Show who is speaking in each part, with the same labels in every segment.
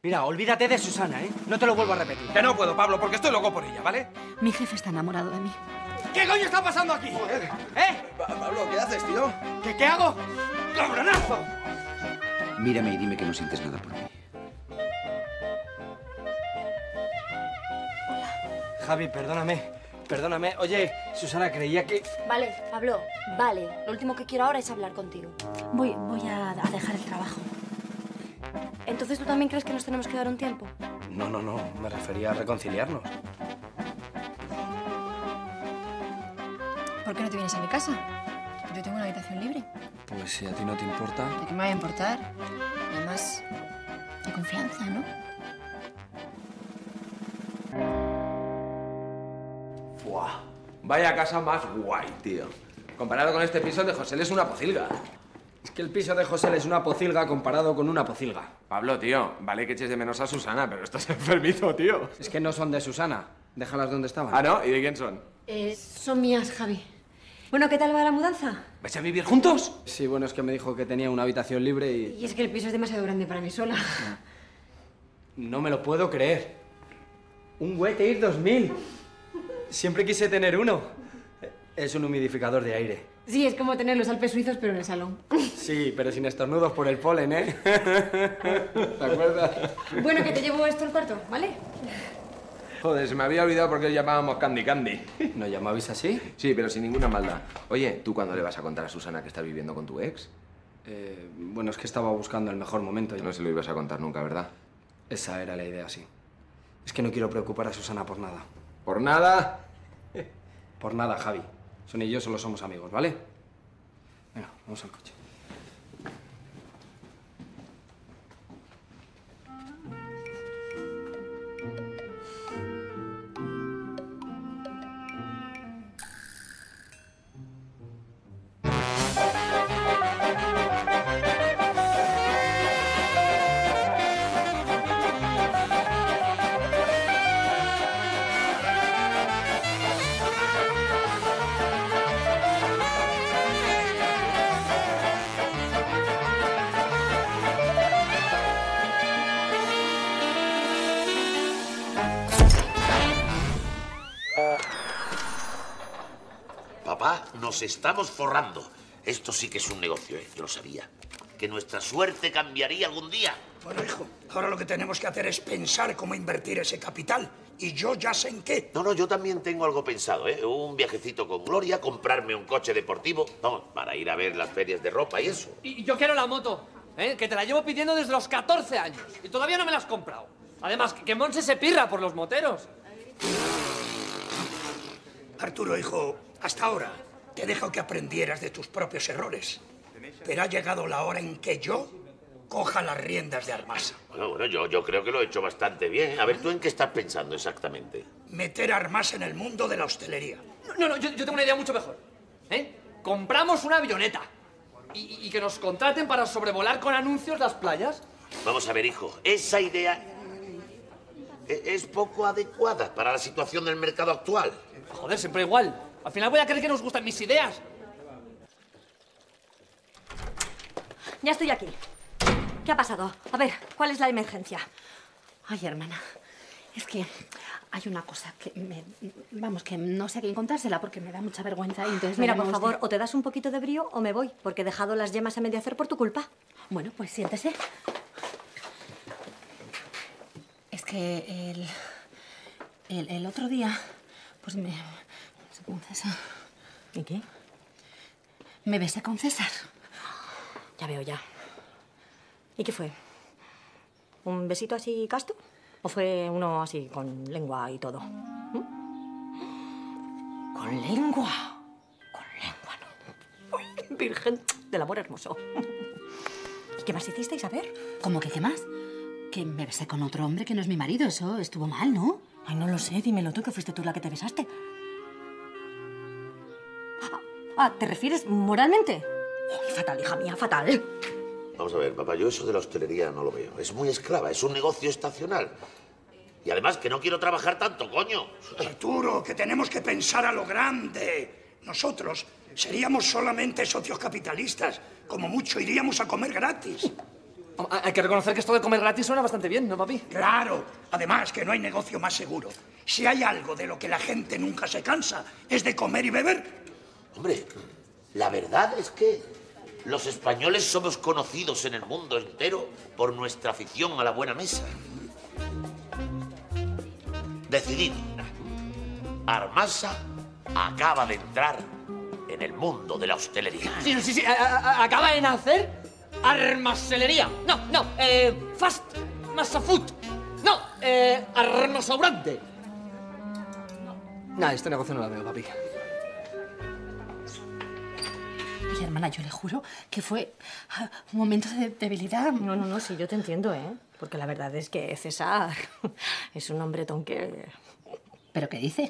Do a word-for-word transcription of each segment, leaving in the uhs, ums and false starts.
Speaker 1: Mira, olvídate de Susana, ¿eh? No te lo vuelvo a repetir.
Speaker 2: Que no puedo, Pablo, porque estoy loco por ella, ¿vale?
Speaker 3: Mi jefe está enamorado de mí.
Speaker 1: ¿Qué coño está pasando aquí?
Speaker 2: Joder.
Speaker 1: ¿Eh?
Speaker 2: Pa Pablo, ¿qué haces, tío?
Speaker 1: ¿Qué, qué hago? ¡Cabronazo!
Speaker 4: Mírame y dime que no sientes nada por mí.
Speaker 1: Javi, perdóname. Perdóname. Oye, Susana, creía que...
Speaker 5: Vale, Pablo, vale. Lo último que quiero ahora es hablar contigo.
Speaker 3: Voy, voy a, a dejar el trabajo.
Speaker 5: ¿Entonces tú también crees que nos tenemos que dar un tiempo?
Speaker 1: No, no, no. Me refería a reconciliarnos.
Speaker 3: ¿Por qué no te vienes a mi casa? Yo tengo una habitación libre.
Speaker 1: Pues si a ti no te importa...
Speaker 3: ¿De qué me va a importar? Además, de confianza, ¿no?
Speaker 2: Buah. Vaya casa más guay, tío. Comparado con este piso de José, es una pocilga.
Speaker 1: Es que el piso de José es una pocilga comparado con una pocilga.
Speaker 2: Pablo, tío, vale que eches de menos a Susana, pero estás enfermizo, tío.
Speaker 1: Es que no son de Susana. Déjalas donde estaban.
Speaker 2: ¿Ah, no? ¿Y de quién son?
Speaker 5: Eh, son mías, Javi. Bueno, ¿qué tal va la mudanza?
Speaker 2: ¿Vais a vivir juntos?
Speaker 1: Sí, bueno, es que me dijo que tenía una habitación libre y...
Speaker 5: Y es que el piso es demasiado grande para mí sola.
Speaker 1: No me lo puedo creer. Un Wetteir dos mil. Siempre quise tener uno. Es un humidificador de aire.
Speaker 5: Sí, es como tener los Alpes suizos, pero en el salón.
Speaker 1: Sí, pero sin estornudos por el polen, ¿eh? ¿Te acuerdas?
Speaker 5: Bueno, que te llevo esto al cuarto, ¿vale?
Speaker 2: Joder, se me había olvidado por qué llamábamos Candy Candy.
Speaker 1: ¿Nos llamabais así?
Speaker 2: Sí, pero sin ninguna maldad. Oye, ¿tú cuándo le vas a contar a Susana que estás viviendo con tu ex?
Speaker 1: Eh, bueno, es que estaba buscando el mejor momento.
Speaker 2: No se lo ibas a contar nunca, ¿verdad?
Speaker 1: Esa era la idea, sí. Es que no quiero preocupar a Susana por nada.
Speaker 2: ¿Por nada?
Speaker 1: Por nada, Javi. Son y yo solo somos amigos, ¿vale? Venga, vamos al coche.
Speaker 6: Papá, nos estamos forrando. Esto sí que es un negocio, ¿eh? Yo lo sabía. Que nuestra suerte cambiaría algún día.
Speaker 7: Bueno, hijo, ahora lo que tenemos que hacer es pensar cómo invertir ese capital. Y yo ya sé en qué.
Speaker 6: No, no, yo también tengo algo pensado, ¿eh? Un viajecito con Gloria, comprarme un coche deportivo. Vamos, para ir a ver las ferias de ropa y eso.
Speaker 8: Y yo quiero la moto, ¿eh? Que te la llevo pidiendo desde los catorce años. Y todavía no me la has comprado. Además, que Monse se pirra por los moteros.
Speaker 7: Arturo, hijo, hasta ahora te he dejado que aprendieras de tus propios errores. Pero ha llegado la hora en que yo coja las riendas de Armasa.
Speaker 6: Bueno, bueno, yo, yo creo que lo he hecho bastante bien. A ver, ¿tú en qué estás pensando exactamente?
Speaker 7: Meter a Armasa en el mundo de la hostelería.
Speaker 8: No, no, yo, yo tengo una idea mucho mejor. ¿Eh? Compramos una avioneta. Y, y que nos contraten para sobrevolar con anuncios las playas.
Speaker 6: Vamos a ver, hijo, esa idea e- es poco adecuada para la situación del mercado actual.
Speaker 8: Joder, siempre igual. Al final voy a creer que nos gustan mis ideas.
Speaker 5: Ya estoy aquí. ¿Qué ha pasado? A ver, ¿cuál es la emergencia?
Speaker 3: Ay, hermana, es que hay una cosa que me... Vamos, que no sé a quién contársela porque me da mucha vergüenza y entonces...
Speaker 5: Mira,
Speaker 3: no
Speaker 5: por
Speaker 3: me
Speaker 5: favor,
Speaker 3: gusta.
Speaker 5: o te das un poquito de brío o me voy, porque he dejado las yemas a medio hacer por tu culpa.
Speaker 3: Bueno, pues siéntese. Es que el... El, el otro día, pues me... con César.
Speaker 5: ¿Y qué?
Speaker 3: Me besé con César.
Speaker 5: Ya veo, ya. ¿Y qué fue? ¿Un besito así casto? ¿O fue uno así con lengua y todo? ¿Mm? ¿Con lengua? Con lengua, no. Uy, virgen del amor hermoso. ¿Y qué más hicisteis, a ver?
Speaker 3: ¿Cómo que qué más? Que me besé con otro hombre que no es mi marido. Eso estuvo mal, ¿no?
Speaker 5: Ay, no lo sé. Dímelo tú, que fuiste tú la que te besaste. Ah, ah, ¿te refieres moralmente? Uy, fatal, hija mía, fatal.
Speaker 6: Vamos a ver, papá, yo eso de la hostelería no lo veo. Es muy esclava, es un negocio estacional. Y además que no quiero trabajar tanto, coño.
Speaker 7: Arturo, que tenemos que pensar a lo grande. Nosotros seríamos solamente socios capitalistas. Como mucho iríamos a comer gratis.
Speaker 8: Hay que reconocer que esto de comer gratis suena bastante bien, ¿no, papi?
Speaker 7: Claro. Además, que no hay negocio más seguro. Si hay algo de lo que la gente nunca se cansa, es de comer y beber.
Speaker 6: Hombre, la verdad es que los españoles somos conocidos en el mundo entero por nuestra afición a la buena mesa. Decidido. Armasa acaba de entrar en el mundo de la hostelería.
Speaker 8: Sí, sí, sí. A, a, acaba de nacer armaselería. No, no. Eh, fast masa food. No. Eh, armasaurante. Nah, este negocio no lo veo, papi.
Speaker 3: Oye, hermana, yo le juro que fue ah, un momento de debilidad.
Speaker 5: No, no, no, sí, yo te entiendo, ¿eh? Porque la verdad es que César es un hombretón que...
Speaker 3: ¿Pero qué dice?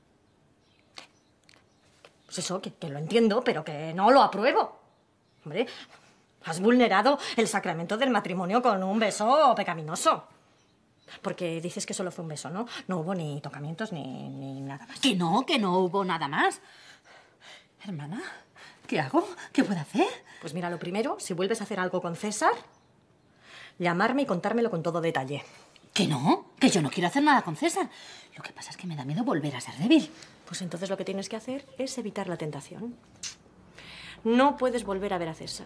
Speaker 5: Pues eso, que, que lo entiendo, pero que no lo apruebo. Hombre, has vulnerado el sacramento del matrimonio con un beso pecaminoso. Porque dices que solo fue un beso, ¿no? No hubo ni tocamientos ni, ni nada más.
Speaker 3: Que no, que no hubo nada más. Hermana, ¿qué hago? ¿Qué puedo hacer?
Speaker 5: Pues mira, lo primero, si vuelves a hacer algo con César, llamarme y contármelo con todo detalle.
Speaker 3: Que no, que yo no quiero hacer nada con César. Lo que pasa es que me da miedo volver a ser débil.
Speaker 5: Pues entonces lo que tienes que hacer es evitar la tentación. No puedes volver a ver a César.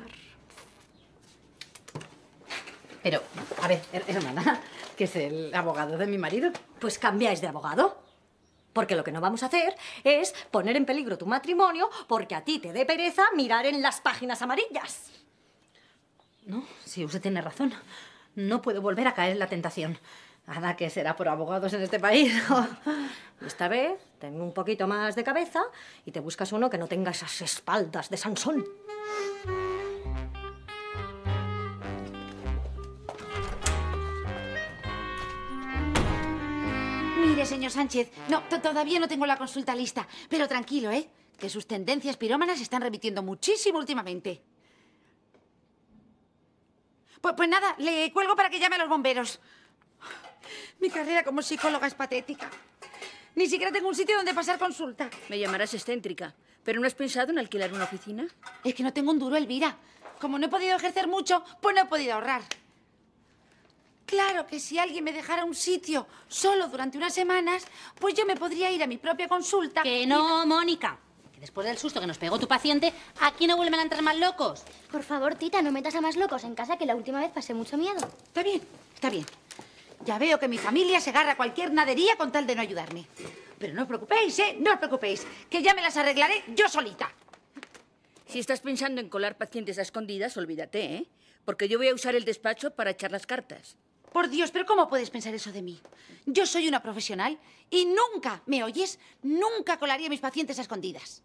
Speaker 3: Pero, a ver, hermana, que es el abogado de mi marido.
Speaker 5: Pues cambiáis de abogado. Porque lo que no vamos a hacer es poner en peligro tu matrimonio porque a ti te dé pereza mirar en las páginas amarillas.
Speaker 3: No, sí, usted tiene razón. No puedo volver a caer en la tentación. Nada que será por abogados en este país.
Speaker 5: Esta vez, ten un poquito más de cabeza y te buscas uno que no tenga esas espaldas de Sansón.
Speaker 9: Mire, señor Sánchez, no, todavía no tengo la consulta lista, pero tranquilo, ¿eh? Que sus tendencias pirómanas se están repitiendo muchísimo últimamente. Pues, pues nada, le cuelgo para que llame a los bomberos. Mi carrera como psicóloga es patética. Ni siquiera tengo un sitio donde pasar consulta.
Speaker 10: Me llamarás excéntrica, ¿pero no has pensado en alquilar una oficina?
Speaker 9: Es que no tengo un duro, Elvira. Como no he podido ejercer mucho, pues no he podido ahorrar. Claro que si alguien me dejara un sitio solo durante unas semanas, pues yo me podría ir a mi propia consulta.
Speaker 3: Que no, Mónica. Que después del susto que nos pegó tu paciente, aquí no vuelven a entrar más locos.
Speaker 11: Por favor, tita, no metas a más locos en casa, que la última vez pasé mucho miedo.
Speaker 9: Está bien, está bien. Ya veo que mi familia se agarra a cualquier nadería con tal de no ayudarme. Pero no os preocupéis, ¿eh? No os preocupéis, que ya me las arreglaré yo solita.
Speaker 10: Si estás pensando en colar pacientes a escondidas, olvídate, ¿eh? Porque yo voy a usar el despacho para echar las cartas.
Speaker 9: Por Dios, ¿pero cómo puedes pensar eso de mí? Yo soy una profesional y nunca, ¿me oyes? Nunca colaría a mis pacientes a escondidas.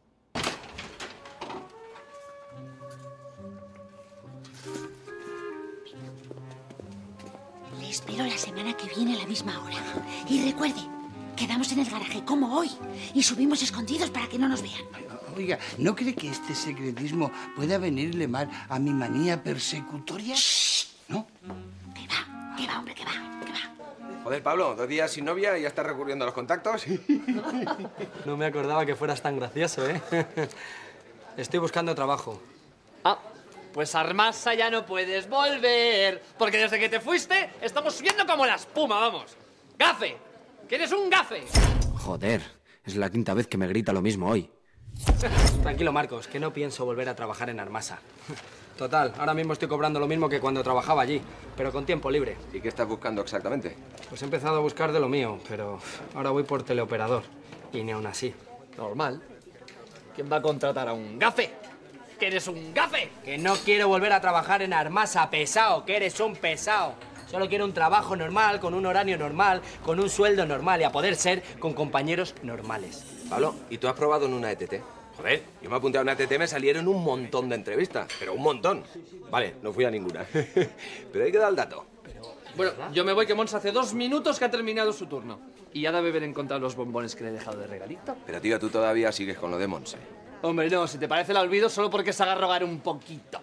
Speaker 9: Le espero la semana que viene a la misma hora. Y recuerde, quedamos en el garaje como hoy y subimos escondidos para que no nos vean.
Speaker 12: Oiga, ¿no cree que este secretismo pueda venirle mal a mi manía persecutoria?
Speaker 9: Shh.
Speaker 12: ¿No?
Speaker 9: ¿Qué va? ¿Qué va, hombre? ¿Qué va? ¿Qué va?
Speaker 2: Joder, Pablo, dos días sin novia y ya estás recurriendo a los contactos.
Speaker 1: No me acordaba que fueras tan gracioso, ¿eh? Estoy buscando trabajo.
Speaker 8: Ah, pues Armasa ya no puedes volver. Porque desde que te fuiste, estamos subiendo como la espuma, vamos. ¡Gafe! ¡Que eres un gafe!
Speaker 4: Joder, es la quinta vez que me grita lo mismo hoy.
Speaker 1: Tranquilo, Marcos, que no pienso volver a trabajar en Armasa. Total, ahora mismo estoy cobrando lo mismo que cuando trabajaba allí, pero con tiempo libre.
Speaker 2: ¿Y qué estás buscando exactamente?
Speaker 1: Pues he empezado a buscar de lo mío, pero ahora voy por teleoperador. Y ni aún así.
Speaker 8: Normal. ¿Quién va a contratar a un gafe? ¡Que eres un gafe!
Speaker 1: Que no quiero volver a trabajar en Armasa, pesado, que eres un pesado. Solo quiero un trabajo normal, con un horario normal, con un sueldo normal y a poder ser con compañeros normales.
Speaker 2: Pablo, ¿y tú has probado en una E T T? Joder, yo me apunté a una E T T, me salieron un montón de entrevistas, pero un montón. Vale, no fui a ninguna. Pero hay que dar el dato.
Speaker 8: Bueno, yo me voy, que Mons hace dos minutos que ha terminado su turno. Y ya debe haber encontrado los bombones que le he dejado de regalito.
Speaker 2: Pero tío, tú todavía sigues con lo de Monse.
Speaker 8: Hombre, no, si te parece la olvido solo porque se haga rogar un poquito.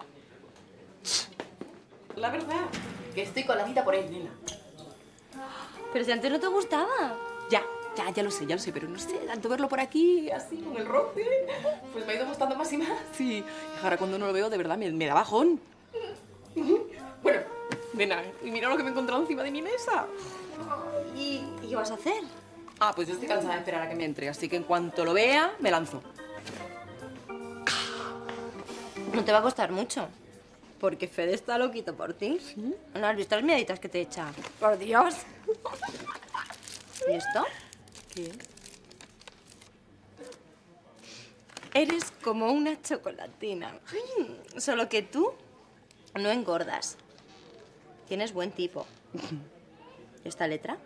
Speaker 13: La verdad, que estoy coladita por él, nena.
Speaker 11: Pero si antes no te gustaba.
Speaker 13: Ya, ya, ya lo sé, ya lo sé, pero no sé, tanto verlo por aquí, así, con el roce, pues me ha ido gustando más y más. Y ahora cuando no lo veo, de verdad, me, me da bajón. Bueno, Nena, y mira lo que me he encontrado encima de mi mesa.
Speaker 5: ¿Y, ¿y qué vas a hacer?
Speaker 13: Ah, pues yo estoy cansada de esperar a que me entre, así que en cuanto lo vea, me lanzo.
Speaker 5: No te va a costar mucho. Porque Fede está loquito por ti. ¿Sí? ¿No has visto las miraditas que te echa? Por Dios. ¿Y esto?
Speaker 13: ¿Qué?
Speaker 5: Eres como una chocolatina. Solo que tú no engordas. Tienes buen tipo. ¿Esta letra?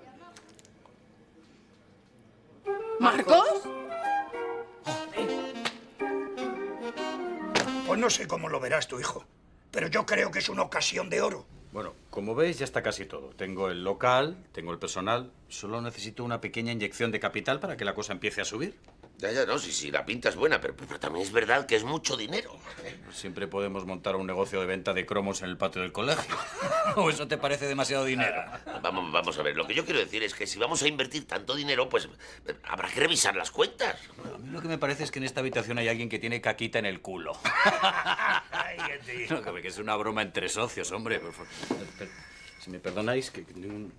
Speaker 13: ¿Marcos?
Speaker 7: Pues no sé cómo lo verás tu hijo, pero yo creo que es una ocasión de oro.
Speaker 14: Bueno, como veis, ya está casi todo. Tengo el local, tengo el personal. Solo necesito una pequeña inyección de capital para que la cosa empiece a subir.
Speaker 6: Ya, ya, no, sí, sí, la pinta es buena, pero, pero también es verdad que es mucho dinero.
Speaker 14: Siempre podemos montar un negocio de venta de cromos en el patio del colegio. ¿O eso te parece demasiado dinero?
Speaker 6: Vamos, vamos a ver, lo que yo quiero decir es que si vamos a invertir tanto dinero, pues habrá que revisar las cuentas.
Speaker 14: A mí lo que me parece es que en esta habitación hay alguien que tiene caquita en el culo. No, que es una broma entre socios, hombre. Por favor. Si me perdonáis, que...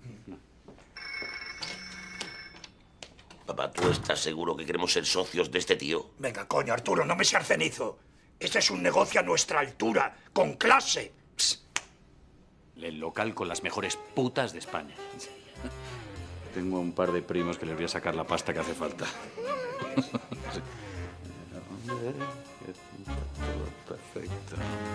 Speaker 6: Papá, ¿tú estás seguro que queremos ser socios de este tío?
Speaker 7: Venga, coño, Arturo, no me seas cenizo. Este es un negocio a nuestra altura, con clase. Psst.
Speaker 14: El local con las mejores putas de España. Tengo un par de primos que les voy a sacar la pasta que hace falta. Sí. Perfecto.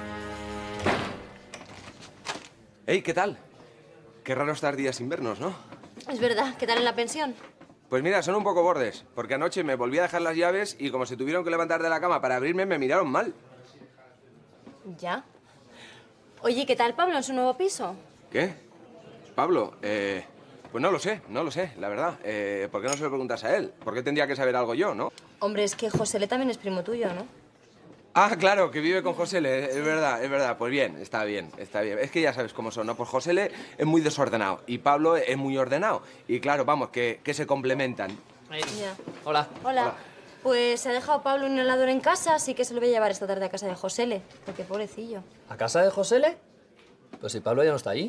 Speaker 2: Hey, ¿qué tal? Qué raro estar días sin vernos, ¿no?
Speaker 5: Es verdad. ¿Qué tal en la pensión?
Speaker 2: Pues mira, son un poco bordes, porque anoche me volví a dejar las llaves y como se tuvieron que levantar de la cama para abrirme, me miraron mal.
Speaker 5: Ya. Oye, ¿qué tal Pablo en su nuevo piso?
Speaker 2: ¿Qué? Pablo, eh... Pues no lo sé, no lo sé, la verdad. Eh, ¿Por qué no se lo preguntas a él? ¿Por qué tendría que saber algo yo, no?
Speaker 5: Hombre, es que Josele también es primo tuyo, ¿no?
Speaker 2: Ah, claro, que vive con Josele, es verdad, es verdad. Pues bien, está bien, está bien. Es que ya sabes cómo son, ¿no? Pues Josele es muy desordenado y Pablo es muy ordenado. Y claro, vamos, que, que se complementan.
Speaker 5: Ya.
Speaker 8: Hola.
Speaker 5: Hola. Hola. Pues se ha dejado Pablo un helador en casa, así que se lo voy a llevar esta tarde a casa de Josele. Porque pobrecillo.
Speaker 8: ¿A casa de Josele? Pues si Pablo ya no está ahí.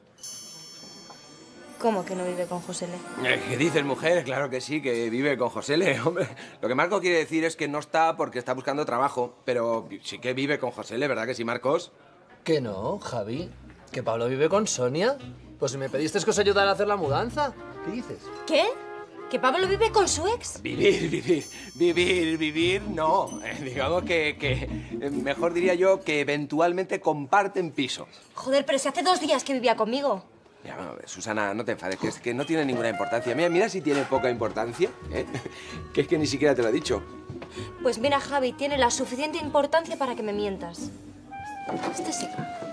Speaker 5: ¿Cómo que no vive con Josele?
Speaker 2: ¿Qué dices, mujer? Claro que sí, que vive con Josele, hombre. Lo que Marco quiere decir es que no está porque está buscando trabajo, pero sí que vive con Josele, ¿verdad que sí, Marcos?
Speaker 8: Que no, Javi. Que Pablo vive con Sonia. Pues si me pediste que os ayudara a hacer la mudanza. ¿Qué dices?
Speaker 5: ¿Qué? ¿Que Pablo vive con su ex?
Speaker 2: Vivir, vivir, vivir, vivir, no. Eh, digamos que, que, eh, mejor diría yo que eventualmente comparten piso.
Speaker 5: Joder, pero si hace dos días que vivía conmigo.
Speaker 2: Ya, bueno, Susana, no te enfades, que es que no tiene ninguna importancia. Mira, mira si tiene poca importancia, ¿eh? Que es que ni siquiera te lo he dicho.
Speaker 5: Pues mira, Javi, tiene la suficiente importancia para que me mientas. Este sí.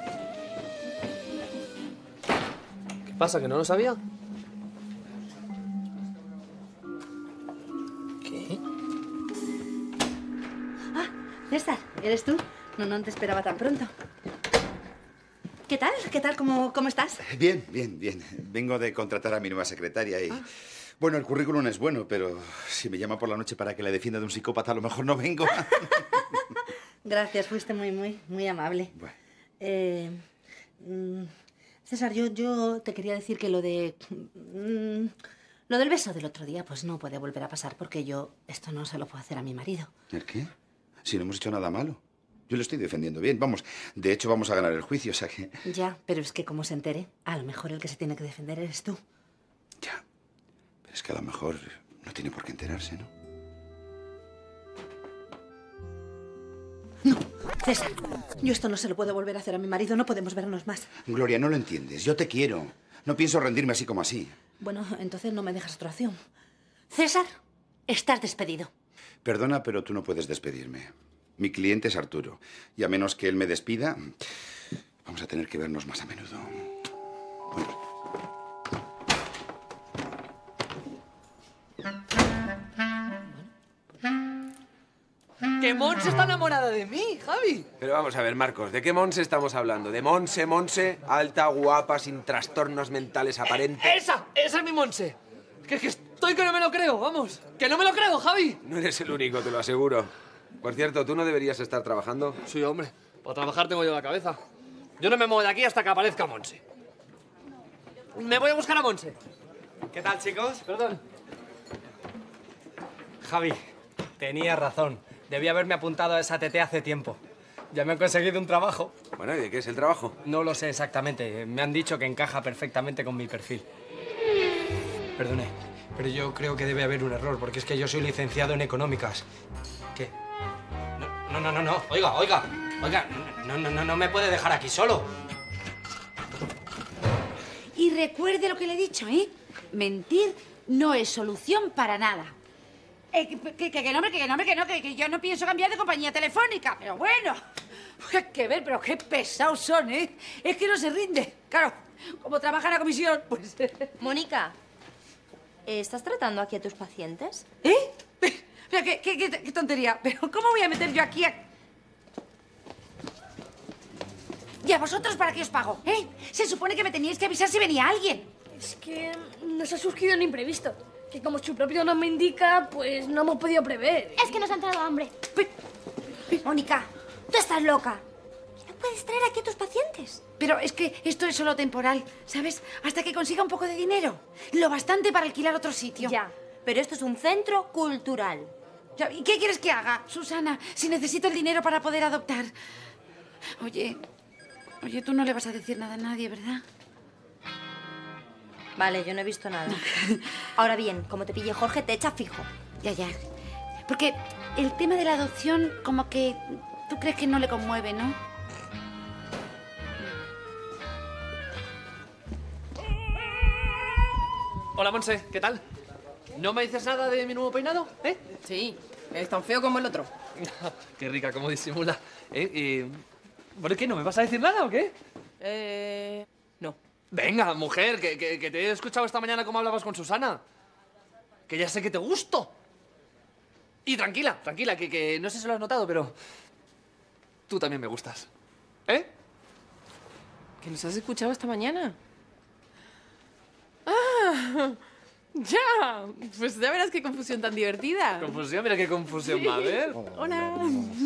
Speaker 8: ¿Qué pasa, que no lo sabía? ¿Qué?
Speaker 3: Ah, César, ¿eres tú? No, no te esperaba tan pronto. ¿Qué tal? ¿Qué tal? ¿Cómo, cómo estás?
Speaker 15: Bien, bien, bien. Vengo de contratar a mi nueva secretaria y... Ah. Bueno, el currículum es bueno, pero si me llama por la noche para que la defienda de un psicópata, a lo mejor no vengo.
Speaker 3: Gracias, fuiste muy, muy, muy amable. Bueno. Eh, mm, César, yo, yo te quería decir que lo de... Mm, lo del beso del otro día, pues no puede volver a pasar porque yo esto no se lo puedo hacer a mi marido.
Speaker 15: ¿El qué? Si no hemos hecho nada malo. Yo lo estoy defendiendo bien, vamos. De hecho, vamos a ganar el juicio, o sea que...
Speaker 3: Ya, pero es que como se entere, a lo mejor el que se tiene que defender eres tú.
Speaker 15: Ya, pero es que a lo mejor no tiene por qué enterarse, ¿no?
Speaker 3: No, César, yo esto no se lo puedo volver a hacer a mi marido, no podemos vernos más.
Speaker 15: Gloria, no lo entiendes, yo te quiero. No pienso rendirme así como así.
Speaker 3: Bueno, entonces no me dejas otra opción. César, estás despedido.
Speaker 15: Perdona, pero tú no puedes despedirme. Mi cliente es Arturo, y a menos que él me despida, vamos a tener que vernos más a menudo. Bueno.
Speaker 8: ¡Que Monse está enamorada de mí, Javi!
Speaker 2: Pero vamos a ver, Marcos, ¿de qué Monse estamos hablando? ¿De Monse, Monse, alta, guapa, sin trastornos mentales aparentes?
Speaker 8: ¡Esa! ¡Esa es mi Monse! Que, que estoy que no me lo creo, vamos. ¡Que no me lo creo, Javi!
Speaker 2: No eres el único, te lo aseguro. Por cierto, ¿tú no deberías estar trabajando?
Speaker 8: Sí, hombre. Para trabajar tengo yo la cabeza. Yo no me muevo de aquí hasta que aparezca Monse. Me voy a buscar a Monse.
Speaker 1: ¿Qué tal, chicos?
Speaker 8: Perdón.
Speaker 1: Javi, tenías razón. Debí haberme apuntado a esa T T hace tiempo. Ya me han conseguido un trabajo.
Speaker 2: Bueno, ¿y de qué es el trabajo?
Speaker 1: No lo sé exactamente. Me han dicho que encaja perfectamente con mi perfil. Perdone, pero yo creo que debe haber un error, porque es que yo soy licenciado en económicas. ¿Qué? No, no, no, no. Oiga, oiga. Oiga, no, no, no, no me puede dejar aquí solo.
Speaker 9: Y recuerde lo que le he dicho, ¿eh? Mentir no es solución para nada. Eh, que, que, que, que no, hombre, que, que no, hombre, que no, que, que yo no pienso cambiar de compañía telefónica. Pero bueno, hay que ver, pero qué pesados son, ¿eh? Es que no se rinde. Claro, como trabaja en la comisión, pues...
Speaker 16: Mónica, ¿estás tratando aquí a tus pacientes?
Speaker 9: ¿Eh? Pero qué, qué, qué, qué tontería. Pero ¿cómo voy a meter yo aquí a... ¿Y a vosotros para qué os pago? ¿Eh? Se supone que me teníais que avisar si venía alguien.
Speaker 17: Es que nos ha surgido un imprevisto. Que como su propio nombre indica, pues no hemos podido prever.
Speaker 11: Es que nos ha entrado hambre.
Speaker 9: Mónica,
Speaker 11: Tú estás loca. No puedes traer aquí a tus pacientes.
Speaker 9: pero es que esto es solo temporal, ¿sabes? Hasta que consiga un poco de dinero. Lo bastante para alquilar otro sitio.
Speaker 16: Ya, pero esto es un centro cultural.
Speaker 9: Ya, ¿y qué quieres que haga, Susana? Si necesito el dinero para poder adoptar. Oye, oye, tú no le vas a decir nada a nadie, ¿verdad?
Speaker 16: Vale, yo no he visto nada. Ahora bien, como te pille Jorge, te echa fijo.
Speaker 9: Ya, ya. Porque el tema de la adopción, como que tú crees que no le conmueve, ¿no?
Speaker 8: Hola, Monse, ¿qué tal? ¿No me dices nada de mi nuevo peinado, eh?
Speaker 13: Sí, es tan feo como el otro.
Speaker 8: Qué rica, cómo disimula. ¿Eh? Y... ¿Por qué? ¿No me vas a decir nada o qué?
Speaker 13: Eh... No.
Speaker 8: Venga, mujer, que, que, que te he escuchado esta mañana cómo hablabas con Susana. Que ya sé que te gusto. Y tranquila, tranquila, que, que no sé si lo has notado, pero... Tú también me gustas. ¿Eh?
Speaker 13: ¿Que nos has escuchado esta mañana? ¡Ah! ¡Ya! Pues ya verás qué confusión tan divertida.
Speaker 8: Confusión, mira qué confusión va a haber.
Speaker 13: Hola.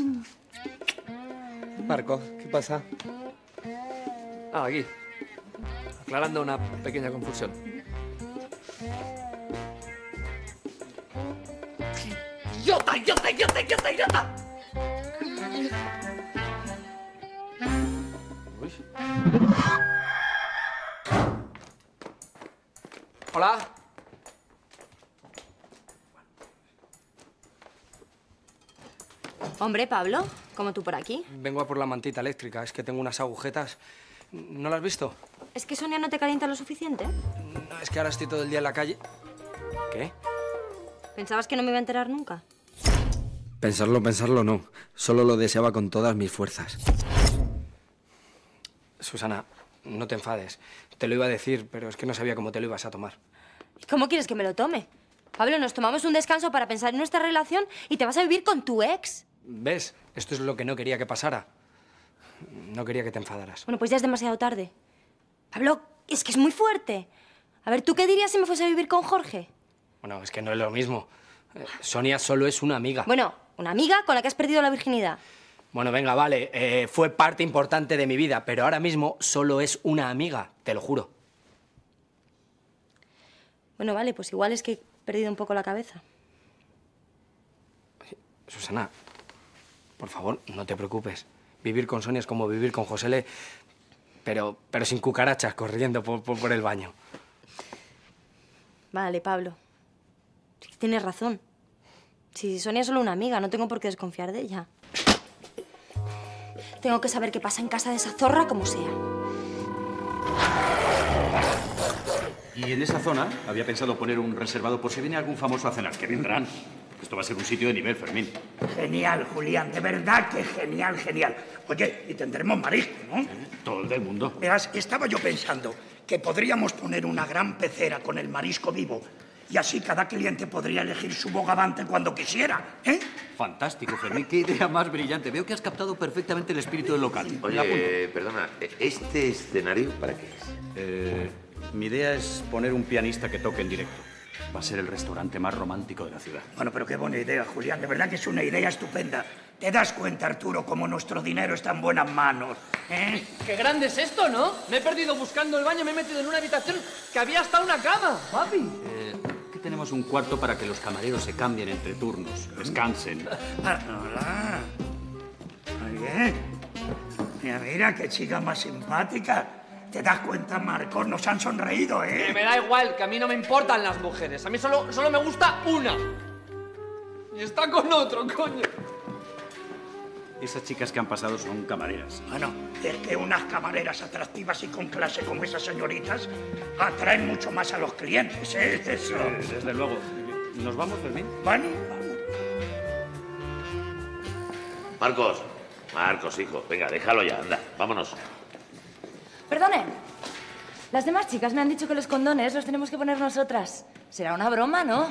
Speaker 8: Marco, ¿qué pasa? Ah, aquí. Aclarando una pequeña confusión. ¡Idiota, idiota, idiota, idiota, idiota! Uy. Hola.
Speaker 16: Hombre, Pablo, ¿cómo tú por aquí?
Speaker 1: Vengo a por la mantita eléctrica. Es que tengo unas agujetas. ¿No la has visto?
Speaker 16: ¿Es que Sonia no te calienta lo suficiente?
Speaker 1: No, es que ahora estoy todo el día en la calle. ¿Qué?
Speaker 16: ¿Pensabas que no me iba a enterar nunca?
Speaker 4: Pensarlo, pensarlo no. Solo lo deseaba con todas mis fuerzas.
Speaker 1: Susana, no te enfades. Te lo iba a decir, pero es que no sabía cómo te lo ibas a tomar.
Speaker 16: ¿Y cómo quieres que me lo tome? Pablo, nos tomamos un descanso para pensar en nuestra relación y te vas a vivir con tu ex.
Speaker 1: ¿Ves? Esto es lo que no quería que pasara. No quería que te enfadaras.
Speaker 16: Bueno, pues ya es demasiado tarde. Pablo, es que es muy fuerte. A ver, ¿tú qué dirías si me fuese a vivir con Jorge?
Speaker 1: Bueno, es que no es lo mismo. Eh, Sonia solo es una amiga.
Speaker 16: Bueno, una amiga con la que has perdido la virginidad.
Speaker 1: Bueno, venga, vale. Eh, fue parte importante de mi vida, pero ahora mismo solo es una amiga, te lo juro.
Speaker 16: Bueno, vale, pues igual es que he perdido un poco la cabeza.
Speaker 1: Susana, por favor, no te preocupes. Vivir con Sonia es como vivir con Josele, pero, pero sin cucarachas corriendo por, por, por el baño.
Speaker 16: Vale, Pablo. Sí, tienes razón. Si Sonia es solo una amiga, no tengo por qué desconfiar de ella. Tengo que saber qué pasa en casa de esa zorra como sea.
Speaker 14: Y en esa zona había pensado poner un reservado por si viene algún famoso a cenar, que vendrán. Esto va a ser un sitio de nivel, Fermín.
Speaker 7: Genial, Julián, de verdad que genial, genial. Oye, y tendremos marisco, ¿no?
Speaker 14: Todo el del mundo.
Speaker 7: Verás, estaba yo pensando que podríamos poner una gran pecera con el marisco vivo y así cada cliente podría elegir su bogavante cuando quisiera, ¿eh?
Speaker 14: Fantástico, Fermín. Qué idea más brillante. Veo que has captado perfectamente el espíritu del local.
Speaker 6: Oye, perdona, ¿este escenario para qué es?
Speaker 14: Eh, mi idea es poner un pianista que toque en directo. Va a ser el restaurante más romántico de la ciudad.
Speaker 7: Bueno, pero qué buena idea, Julián. De verdad que es una idea estupenda. ¿Te das cuenta, Arturo, cómo nuestro dinero está en buenas manos? ¿Eh?
Speaker 8: Qué grande es esto, ¿no? Me he perdido buscando el baño, me he metido en una habitación que había hasta una cama, papi.
Speaker 14: Eh, aquí tenemos un cuarto para que los camareros se cambien entre turnos, descansen.
Speaker 7: Ah, hola. Muy bien. Mira, mira, qué chica más simpática. ¿Te das cuenta, Marcos? Nos han sonreído, ¿eh?
Speaker 8: Que me da igual, que a mí no me importan las mujeres. A mí solo, solo me gusta una. Y está con otro, coño.
Speaker 14: Esas chicas que han pasado son camareras.
Speaker 7: Bueno, es que unas camareras atractivas y con clase como esas señoritas atraen mucho más a los clientes, ¿eh? Eso.
Speaker 14: Eh, desde luego. ¿Nos vamos, Fermín?
Speaker 7: Bueno,
Speaker 6: Marcos, Marcos, hijo, venga, déjalo ya, anda, vámonos.
Speaker 16: Perdone. Las demás chicas me han dicho que los condones los tenemos que poner nosotras. Será una broma, ¿no?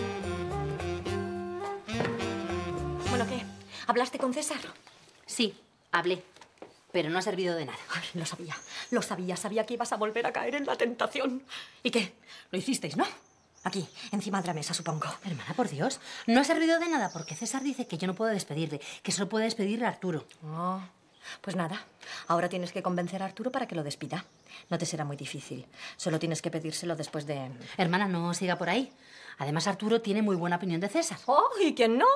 Speaker 5: Bueno, ¿qué? ¿Hablaste con César?
Speaker 3: Sí, hablé, pero no ha servido de nada.
Speaker 5: Ay, lo sabía, lo sabía, sabía que ibas a volver a caer en la tentación. ¿Y qué? Lo hicisteis, ¿no? Aquí, encima de la mesa, supongo.
Speaker 3: Hermana, por Dios, no ha servido de nada porque César dice que yo no puedo despedirle, que solo puede despedirle a Arturo.
Speaker 5: Oh, pues nada, ahora tienes que convencer a Arturo para que lo despida. No te será muy difícil, solo tienes que pedírselo después de...
Speaker 3: Hermana, no siga por ahí. Además, Arturo tiene muy buena opinión de César.
Speaker 5: Oh, ¿y quién no?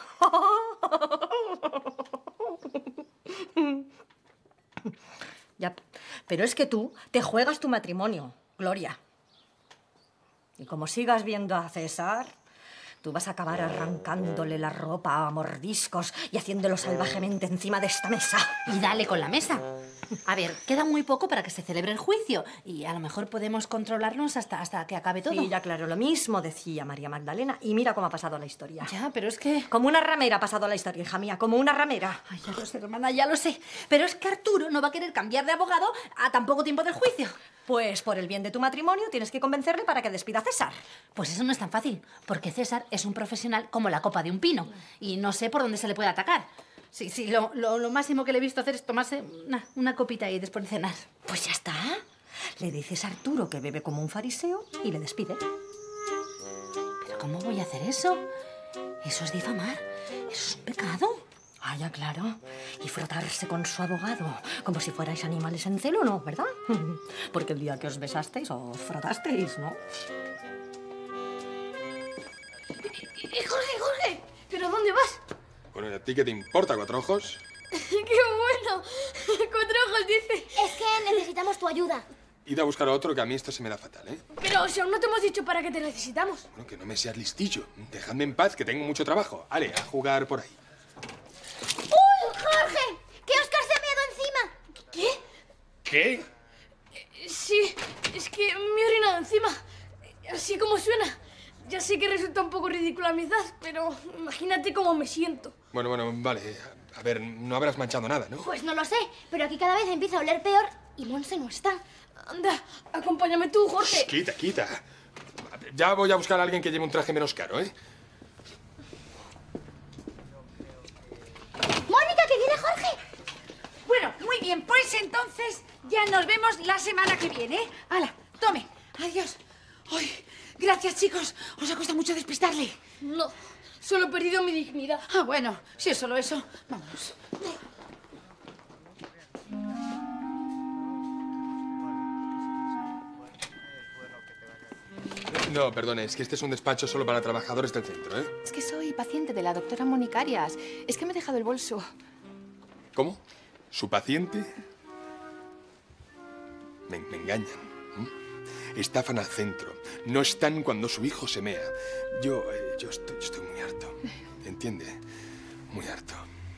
Speaker 5: Ya, pero es que tú te juegas tu matrimonio, Gloria. Y como sigas viendo a César, tú vas a acabar arrancándole la ropa a mordiscos y haciéndolo salvajemente encima de esta mesa.
Speaker 3: Y dale con la mesa. A ver, queda muy poco para que se celebre el juicio y a lo mejor podemos controlarnos hasta, hasta que acabe todo.
Speaker 5: Sí, ya claro, lo mismo decía María Magdalena. Y mira cómo ha pasado la historia.
Speaker 3: Ya, pero es que...
Speaker 5: Como una ramera ha pasado la historia, hija mía, como una ramera.
Speaker 3: Ay, ya lo sé, hermana, ya lo sé. Pero es que Arturo no va a querer cambiar de abogado a tan poco tiempo del juicio.
Speaker 5: Pues por el bien de tu matrimonio tienes que convencerle para que despida a César.
Speaker 3: Pues eso no es tan fácil, porque César es un profesional como la copa de un pino y no sé por dónde se le puede atacar. Sí, sí, lo, lo, lo máximo que le he visto hacer es tomarse una, una copita y después de cenar.
Speaker 5: Pues ya está. Le dices a Arturo que bebe como un fariseo y le despide.
Speaker 3: ¿Pero cómo voy a hacer eso? Eso es difamar. Eso es un pecado.
Speaker 5: Ah, ya, claro. Y frotarse con su abogado, como si fuerais animales en celo, ¿no? ¿Verdad? Porque el día que os besasteis os frotasteis, ¿no?
Speaker 17: Eh, Jorge, Jorge, ¿pero dónde vas?
Speaker 18: Bueno, ¿y a ti qué te importa, Cuatro Ojos?
Speaker 17: ¡Qué bueno! Cuatro Ojos dice...
Speaker 11: Es que necesitamos tu ayuda.
Speaker 18: Id a buscar a otro, que a mí esto se me da fatal, ¿eh?
Speaker 17: Pero si aún no te hemos dicho para qué te necesitamos.
Speaker 18: Bueno, que no me seas listillo. Dejadme en paz, que tengo mucho trabajo. Ale, a jugar por ahí.
Speaker 11: ¡Uy, Jorge! ¡Que Óscar se ha meado encima!
Speaker 17: ¿Qué?
Speaker 18: ¿Qué?
Speaker 17: Eh, Sí, es que me he orinado encima. Así como suena. Ya sé que resulta un poco ridícula mi edad, pero imagínate cómo me siento.
Speaker 18: Bueno, bueno, vale. A ver, no habrás manchado nada, ¿no?
Speaker 11: Pues no lo sé, pero aquí cada vez empieza a oler peor y Monse no está.
Speaker 17: Anda, acompáñame tú, Jorge.
Speaker 18: Shh, quita, quita. Ya voy a buscar a alguien que lleve un traje menos caro, ¿eh?
Speaker 11: ¡Mónica, que viene Jorge!
Speaker 9: Bueno, muy bien, pues entonces ya nos vemos la semana que viene. ¿Eh? Hala, tome, adiós. Ay, gracias, chicos. Os ha costado mucho despistarle.
Speaker 17: No, solo he perdido mi dignidad.
Speaker 9: Ah, bueno, si es solo eso, vámonos.
Speaker 18: No, perdone, es que este es un despacho solo para trabajadores del centro, ¿eh?
Speaker 13: Es que soy paciente de la doctora Mónica Arias. Es que me he dejado el bolso.
Speaker 18: ¿Cómo? ¿Su paciente? Me, me engañan. ¿m? Estafan al centro. No están cuando su hijo se mea. Yo, eh, yo estoy, estoy muy harto. ¿Entiende? Muy harto.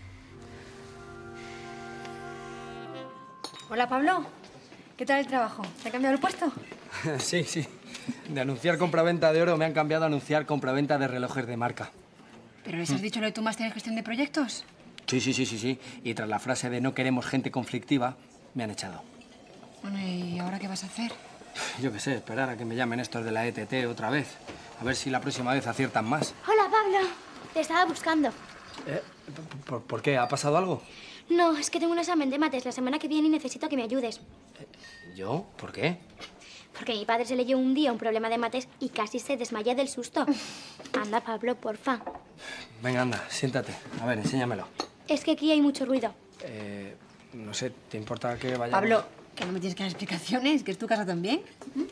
Speaker 16: Hola, Pablo. ¿Qué tal el trabajo? ¿Te ha cambiado el puesto?
Speaker 1: Sí, sí. De anunciar compraventa de oro me han cambiado a anunciar compraventa de relojes de marca.
Speaker 13: ¿Pero les has dicho lo de tu máster en gestión de proyectos?
Speaker 1: Sí, sí, sí, sí, sí. Y tras la frase de no queremos gente conflictiva, me han echado.
Speaker 13: Bueno, ¿y ahora qué vas a hacer?
Speaker 1: Yo qué sé, esperar a que me llamen estos de la E T T otra vez. A ver si la próxima vez aciertan más.
Speaker 11: Hola, Pablo. Te estaba buscando.
Speaker 1: ¿Eh? ¿Por, por qué? ¿Ha pasado algo?
Speaker 11: No, es que tengo un examen de mates la semana que viene y necesito que me ayudes.
Speaker 1: ¿Yo? ¿Por qué?
Speaker 11: Porque mi padre se leyó un día un problema de mates y casi se desmaya del susto. Anda, Pablo, porfa.
Speaker 1: Venga, anda, siéntate. A ver, enséñamelo.
Speaker 11: Es que aquí hay mucho ruido.
Speaker 1: Eh, no sé, ¿te importa que vaya?
Speaker 13: Pablo, que no me tienes que dar explicaciones, que es tu casa también. ¿Mm?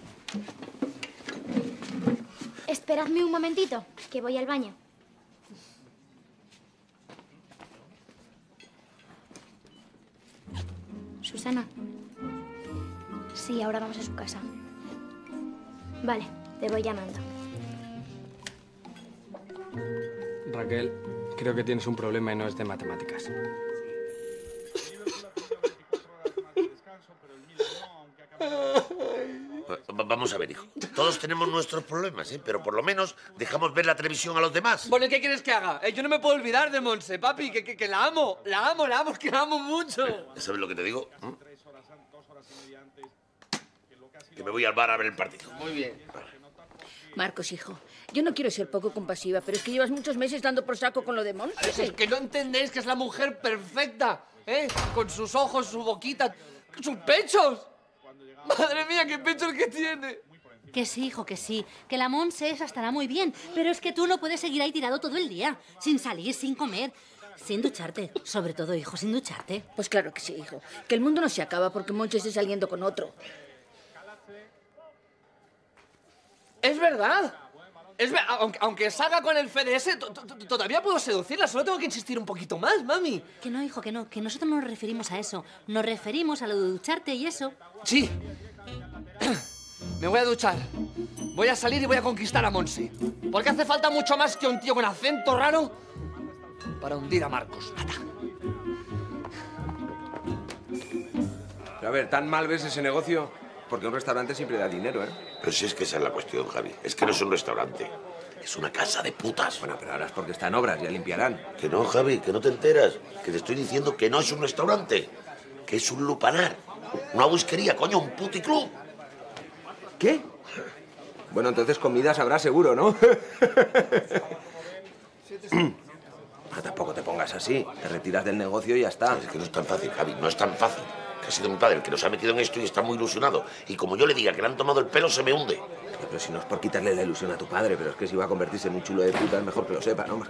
Speaker 11: Esperadme un momentito, que voy al baño. Susana. Sí, ahora vamos a su casa. Vale, te voy llamando.
Speaker 1: Raquel, creo que tienes un problema y no es de matemáticas.
Speaker 6: Vamos a ver, hijo. Todos tenemos nuestros problemas, ¿eh? Pero por lo menos dejamos ver la televisión a los demás.
Speaker 8: Bueno, ¿qué quieres que haga? Eh, yo no me puedo olvidar de Monse, papi, que, que, que la amo. La amo, la amo, es que la amo mucho.
Speaker 6: ¿Sabes lo que te digo? ¿Mm? Que me voy al bar a ver el partido.
Speaker 8: Muy bien.
Speaker 10: Marcos, hijo, yo no quiero ser poco compasiva, pero es que llevas muchos meses dando por saco con lo de Monse.
Speaker 8: Es que no entendéis que es la mujer perfecta, ¿eh? Con sus ojos, su boquita, sus pechos. Madre mía, qué pechos que tiene.
Speaker 3: Que sí, hijo, que sí. Que la Monse esa estará muy bien. Pero es que tú no puedes seguir ahí tirado todo el día. Sin salir, sin comer, sin ducharte. Sobre todo, hijo, sin ducharte.
Speaker 10: Pues claro que sí, hijo. Que el mundo no se acaba porque Monse esté saliendo con otro.
Speaker 8: Es verdad. Es ver... aunque, aunque salga con el F D S, todavía puedo seducirla. Solo tengo que insistir un poquito más, mami.
Speaker 3: Que no, hijo, que no. Que nosotros no nos referimos a eso. Nos referimos a lo de ducharte y eso.
Speaker 8: Sí. Me voy a duchar. Voy a salir y voy a conquistar a Monse. Porque hace falta mucho más que un tío con acento raro para hundir a Marcos. Ata.
Speaker 2: Pero a ver, ¿tan mal ves ese negocio? Porque un restaurante siempre da dinero, ¿eh?
Speaker 6: Pero si es que esa es la cuestión, Javi. Es que no es un restaurante. Es una casa de putas.
Speaker 2: Bueno, pero ahora es porque está en obras, ya limpiarán.
Speaker 6: Que no, Javi, que no te enteras. Que te estoy diciendo que no es un restaurante. Que es un lupanar. Una whiskería, coño, un puticlub.
Speaker 2: ¿Qué? Bueno, entonces comidas habrá seguro, ¿no? Ah, tampoco te pongas así. Te retiras del negocio y ya está.
Speaker 6: Es que no es tan fácil, Javi, no es tan fácil. Que ha sido mi padre el que nos ha metido en esto y está muy ilusionado. Y como yo le diga que le han tomado el pelo, se me hunde.
Speaker 2: Pero si no es por quitarle la ilusión a tu padre, pero es que si va a convertirse en un chulo de puta, es mejor que lo sepa, ¿no?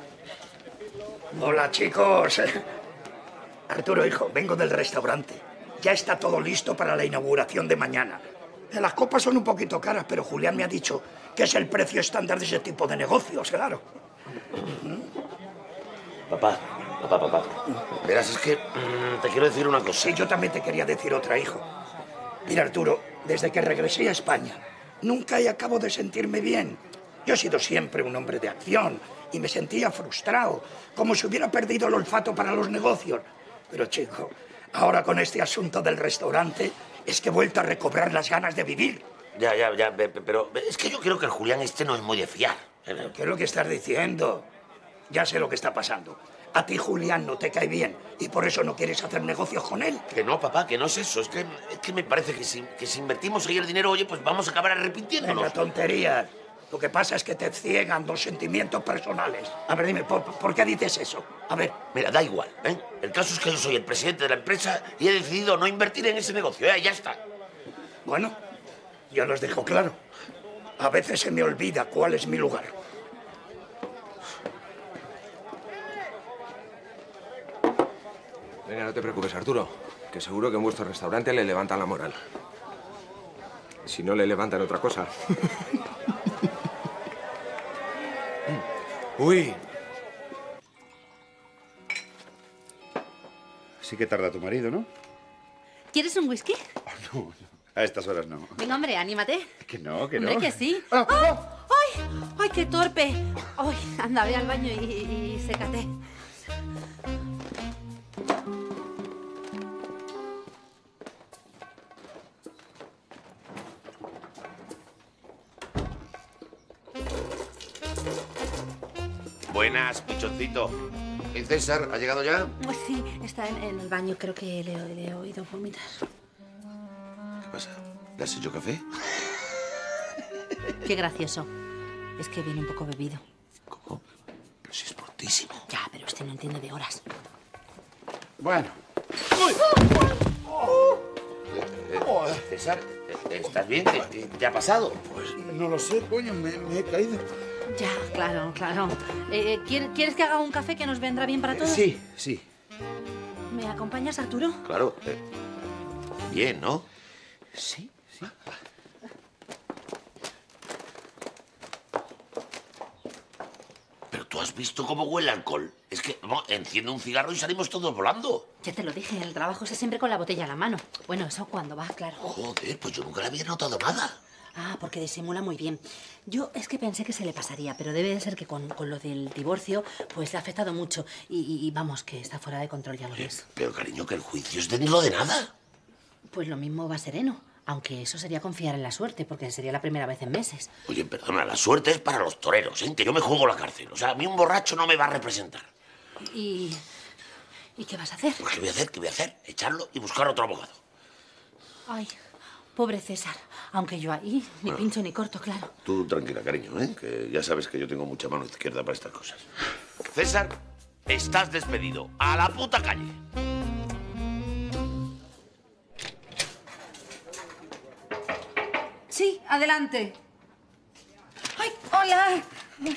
Speaker 7: Hola, chicos. Arturo, hijo, vengo del restaurante. Ya está todo listo para la inauguración de mañana. Las copas son un poquito caras, pero Julián me ha dicho que es el precio estándar de ese tipo de negocios, claro.
Speaker 6: Papá, papá, papá. Verás, es que mmm, te quiero decir una cosa.
Speaker 7: Sí, yo también te quería decir otra, hijo. Mira, Arturo, desde que regresé a España, nunca he acabado de sentirme bien. Yo he sido siempre un hombre de acción y me sentía frustrado, como si hubiera perdido el olfato para los negocios. Pero, chico, ahora con este asunto del restaurante, es que he vuelto a recobrar las ganas de vivir.
Speaker 6: Ya, ya, ya, pero es que yo creo que el Julián este no es muy de fiar.
Speaker 7: ¿Qué es lo que estás diciendo? Ya sé lo que está pasando. A ti Julián no te cae bien y por eso no quieres hacer negocios con él.
Speaker 6: Que no, papá, que no es eso. Es que, es que me parece que si, que si invertimos ahí el dinero, oye, pues vamos a acabar arrepintiéndonos.
Speaker 7: Venga, tonterías. Lo que pasa es que te ciegan los sentimientos personales. A ver, dime, ¿por, ¿por qué dices eso? A ver.
Speaker 6: Mira, da igual, ¿eh? El caso es que yo soy el presidente de la empresa y he decidido no invertir en ese negocio, ¿eh? Ya está.
Speaker 7: Bueno, yo los dejo claro. A veces se me olvida cuál es mi lugar.
Speaker 2: Venga, no te preocupes, Arturo, que seguro que en vuestro restaurante le levantan la moral. Si no, le levantan otra cosa. Uy.
Speaker 15: Sí que tarda tu marido, ¿no?
Speaker 3: ¿Quieres un whisky?
Speaker 15: Oh, no, a estas horas no.
Speaker 3: Venga, hombre, anímate.
Speaker 15: Que no, que no.
Speaker 3: Hombre, que sí. ¡Ay! ¡Ay! ¡Ay, qué torpe! ¡Ay! Anda, ve al baño y, y sécate.
Speaker 6: Buenas, pichoncito. ¿Y César, ha llegado ya?
Speaker 3: Pues sí, está en, en el baño. Creo que le, le he oído vomitar.
Speaker 6: ¿Qué pasa? ¿Le has hecho café?
Speaker 3: Qué gracioso. Es que viene un poco bebido.
Speaker 6: ¿Cómo? Pero si es prontísimo.
Speaker 3: Ya, pero usted no entiende de horas.
Speaker 15: Bueno.
Speaker 6: ¡Uy! Oh. Eh, eh, César, eh, ¿Estás bien? ¿Qué, qué te ha pasado?
Speaker 12: Pues no lo sé, coño, me, me he caído.
Speaker 3: Ya, claro, claro. Eh, ¿quieres, ¿Quieres que haga un café que nos vendrá bien para todos?
Speaker 12: Sí, sí.
Speaker 3: ¿Me acompañas, Arturo?
Speaker 6: Claro. eh, Bien, ¿no?
Speaker 12: Sí, sí.
Speaker 6: Pero tú has visto cómo huele el alcohol. Es que, vamos, enciende un cigarro y salimos todos volando.
Speaker 3: Ya te lo dije, el trabajo es siempre con la botella en la mano. Bueno, eso cuando va, claro.
Speaker 6: Joder, pues yo nunca le había notado nada.
Speaker 3: Ah, porque disimula muy bien. Yo es que pensé que se le pasaría, pero debe de ser que con, con lo del divorcio, pues le ha afectado mucho. Y, y- y vamos, que está fuera de control, ya lo ves.
Speaker 6: Pero, cariño, que el juicio es dentro de nada.
Speaker 3: Pues lo mismo va sereno. Aunque eso sería confiar en la suerte, porque sería la primera vez en meses.
Speaker 6: Oye, perdona, la suerte es para los toreros, ¿eh? Que yo me juego la cárcel. O sea, a mí un borracho no me va a representar.
Speaker 3: ¿Y, ¿y qué vas a hacer?
Speaker 6: Pues, ¿qué voy a hacer? ¿Qué voy a hacer? Echarlo y buscar otro abogado.
Speaker 3: Ay, pobre César. Aunque yo ahí ni
Speaker 6: Bueno.
Speaker 3: pincho ni corto, claro.
Speaker 6: Tú tranquila, cariño, ¿eh? Que ya sabes que yo tengo mucha mano izquierda para estas cosas. César, estás despedido. A la puta calle.
Speaker 9: Sí, adelante. ¡Ay, hola!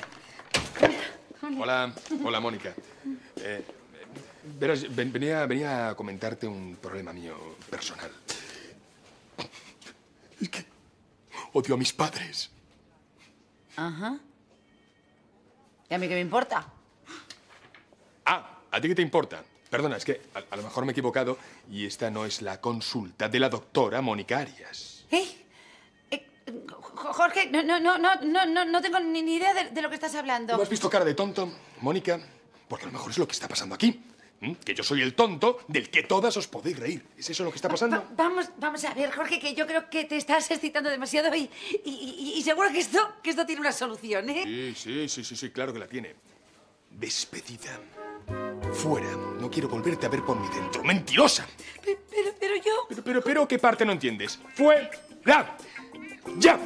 Speaker 18: Hola, hola, Mónica. Eh, verás, ven- venía, venía a comentarte un problema mío personal. Es que odio a mis padres.
Speaker 9: Ajá. ¿Y a mí qué me importa?
Speaker 18: Ah, ¿a ti qué te importa? Perdona, es que a, a lo mejor me he equivocado y esta no es la consulta de la doctora Mónica Arias.
Speaker 9: ¿Eh? Eh, Jo- Jorge, no, no, no, no, no, no, no tengo ni, ni idea de, de lo que estás hablando.
Speaker 18: ¿No has visto cara de tonto, Mónica? Porque a lo mejor es lo que está pasando aquí. ¿m? Que yo soy el tonto del que todas os podéis reír. ¿Es eso lo que está pasando?
Speaker 9: Vamos, vamos a ver, Jorge, que yo creo que te estás excitando demasiado y, y, y- y seguro que esto, que esto tiene una solución, ¿eh?
Speaker 18: Sí, sí, sí, sí, sí, claro que la tiene. Despedida. Fuera. No quiero volverte a ver por mi dentro. ¡Mentirosa!
Speaker 9: Pero, pero, pero yo...
Speaker 18: Pero, pero, pero, ¿qué parte no entiendes? ¡Fuera! ¡Ya!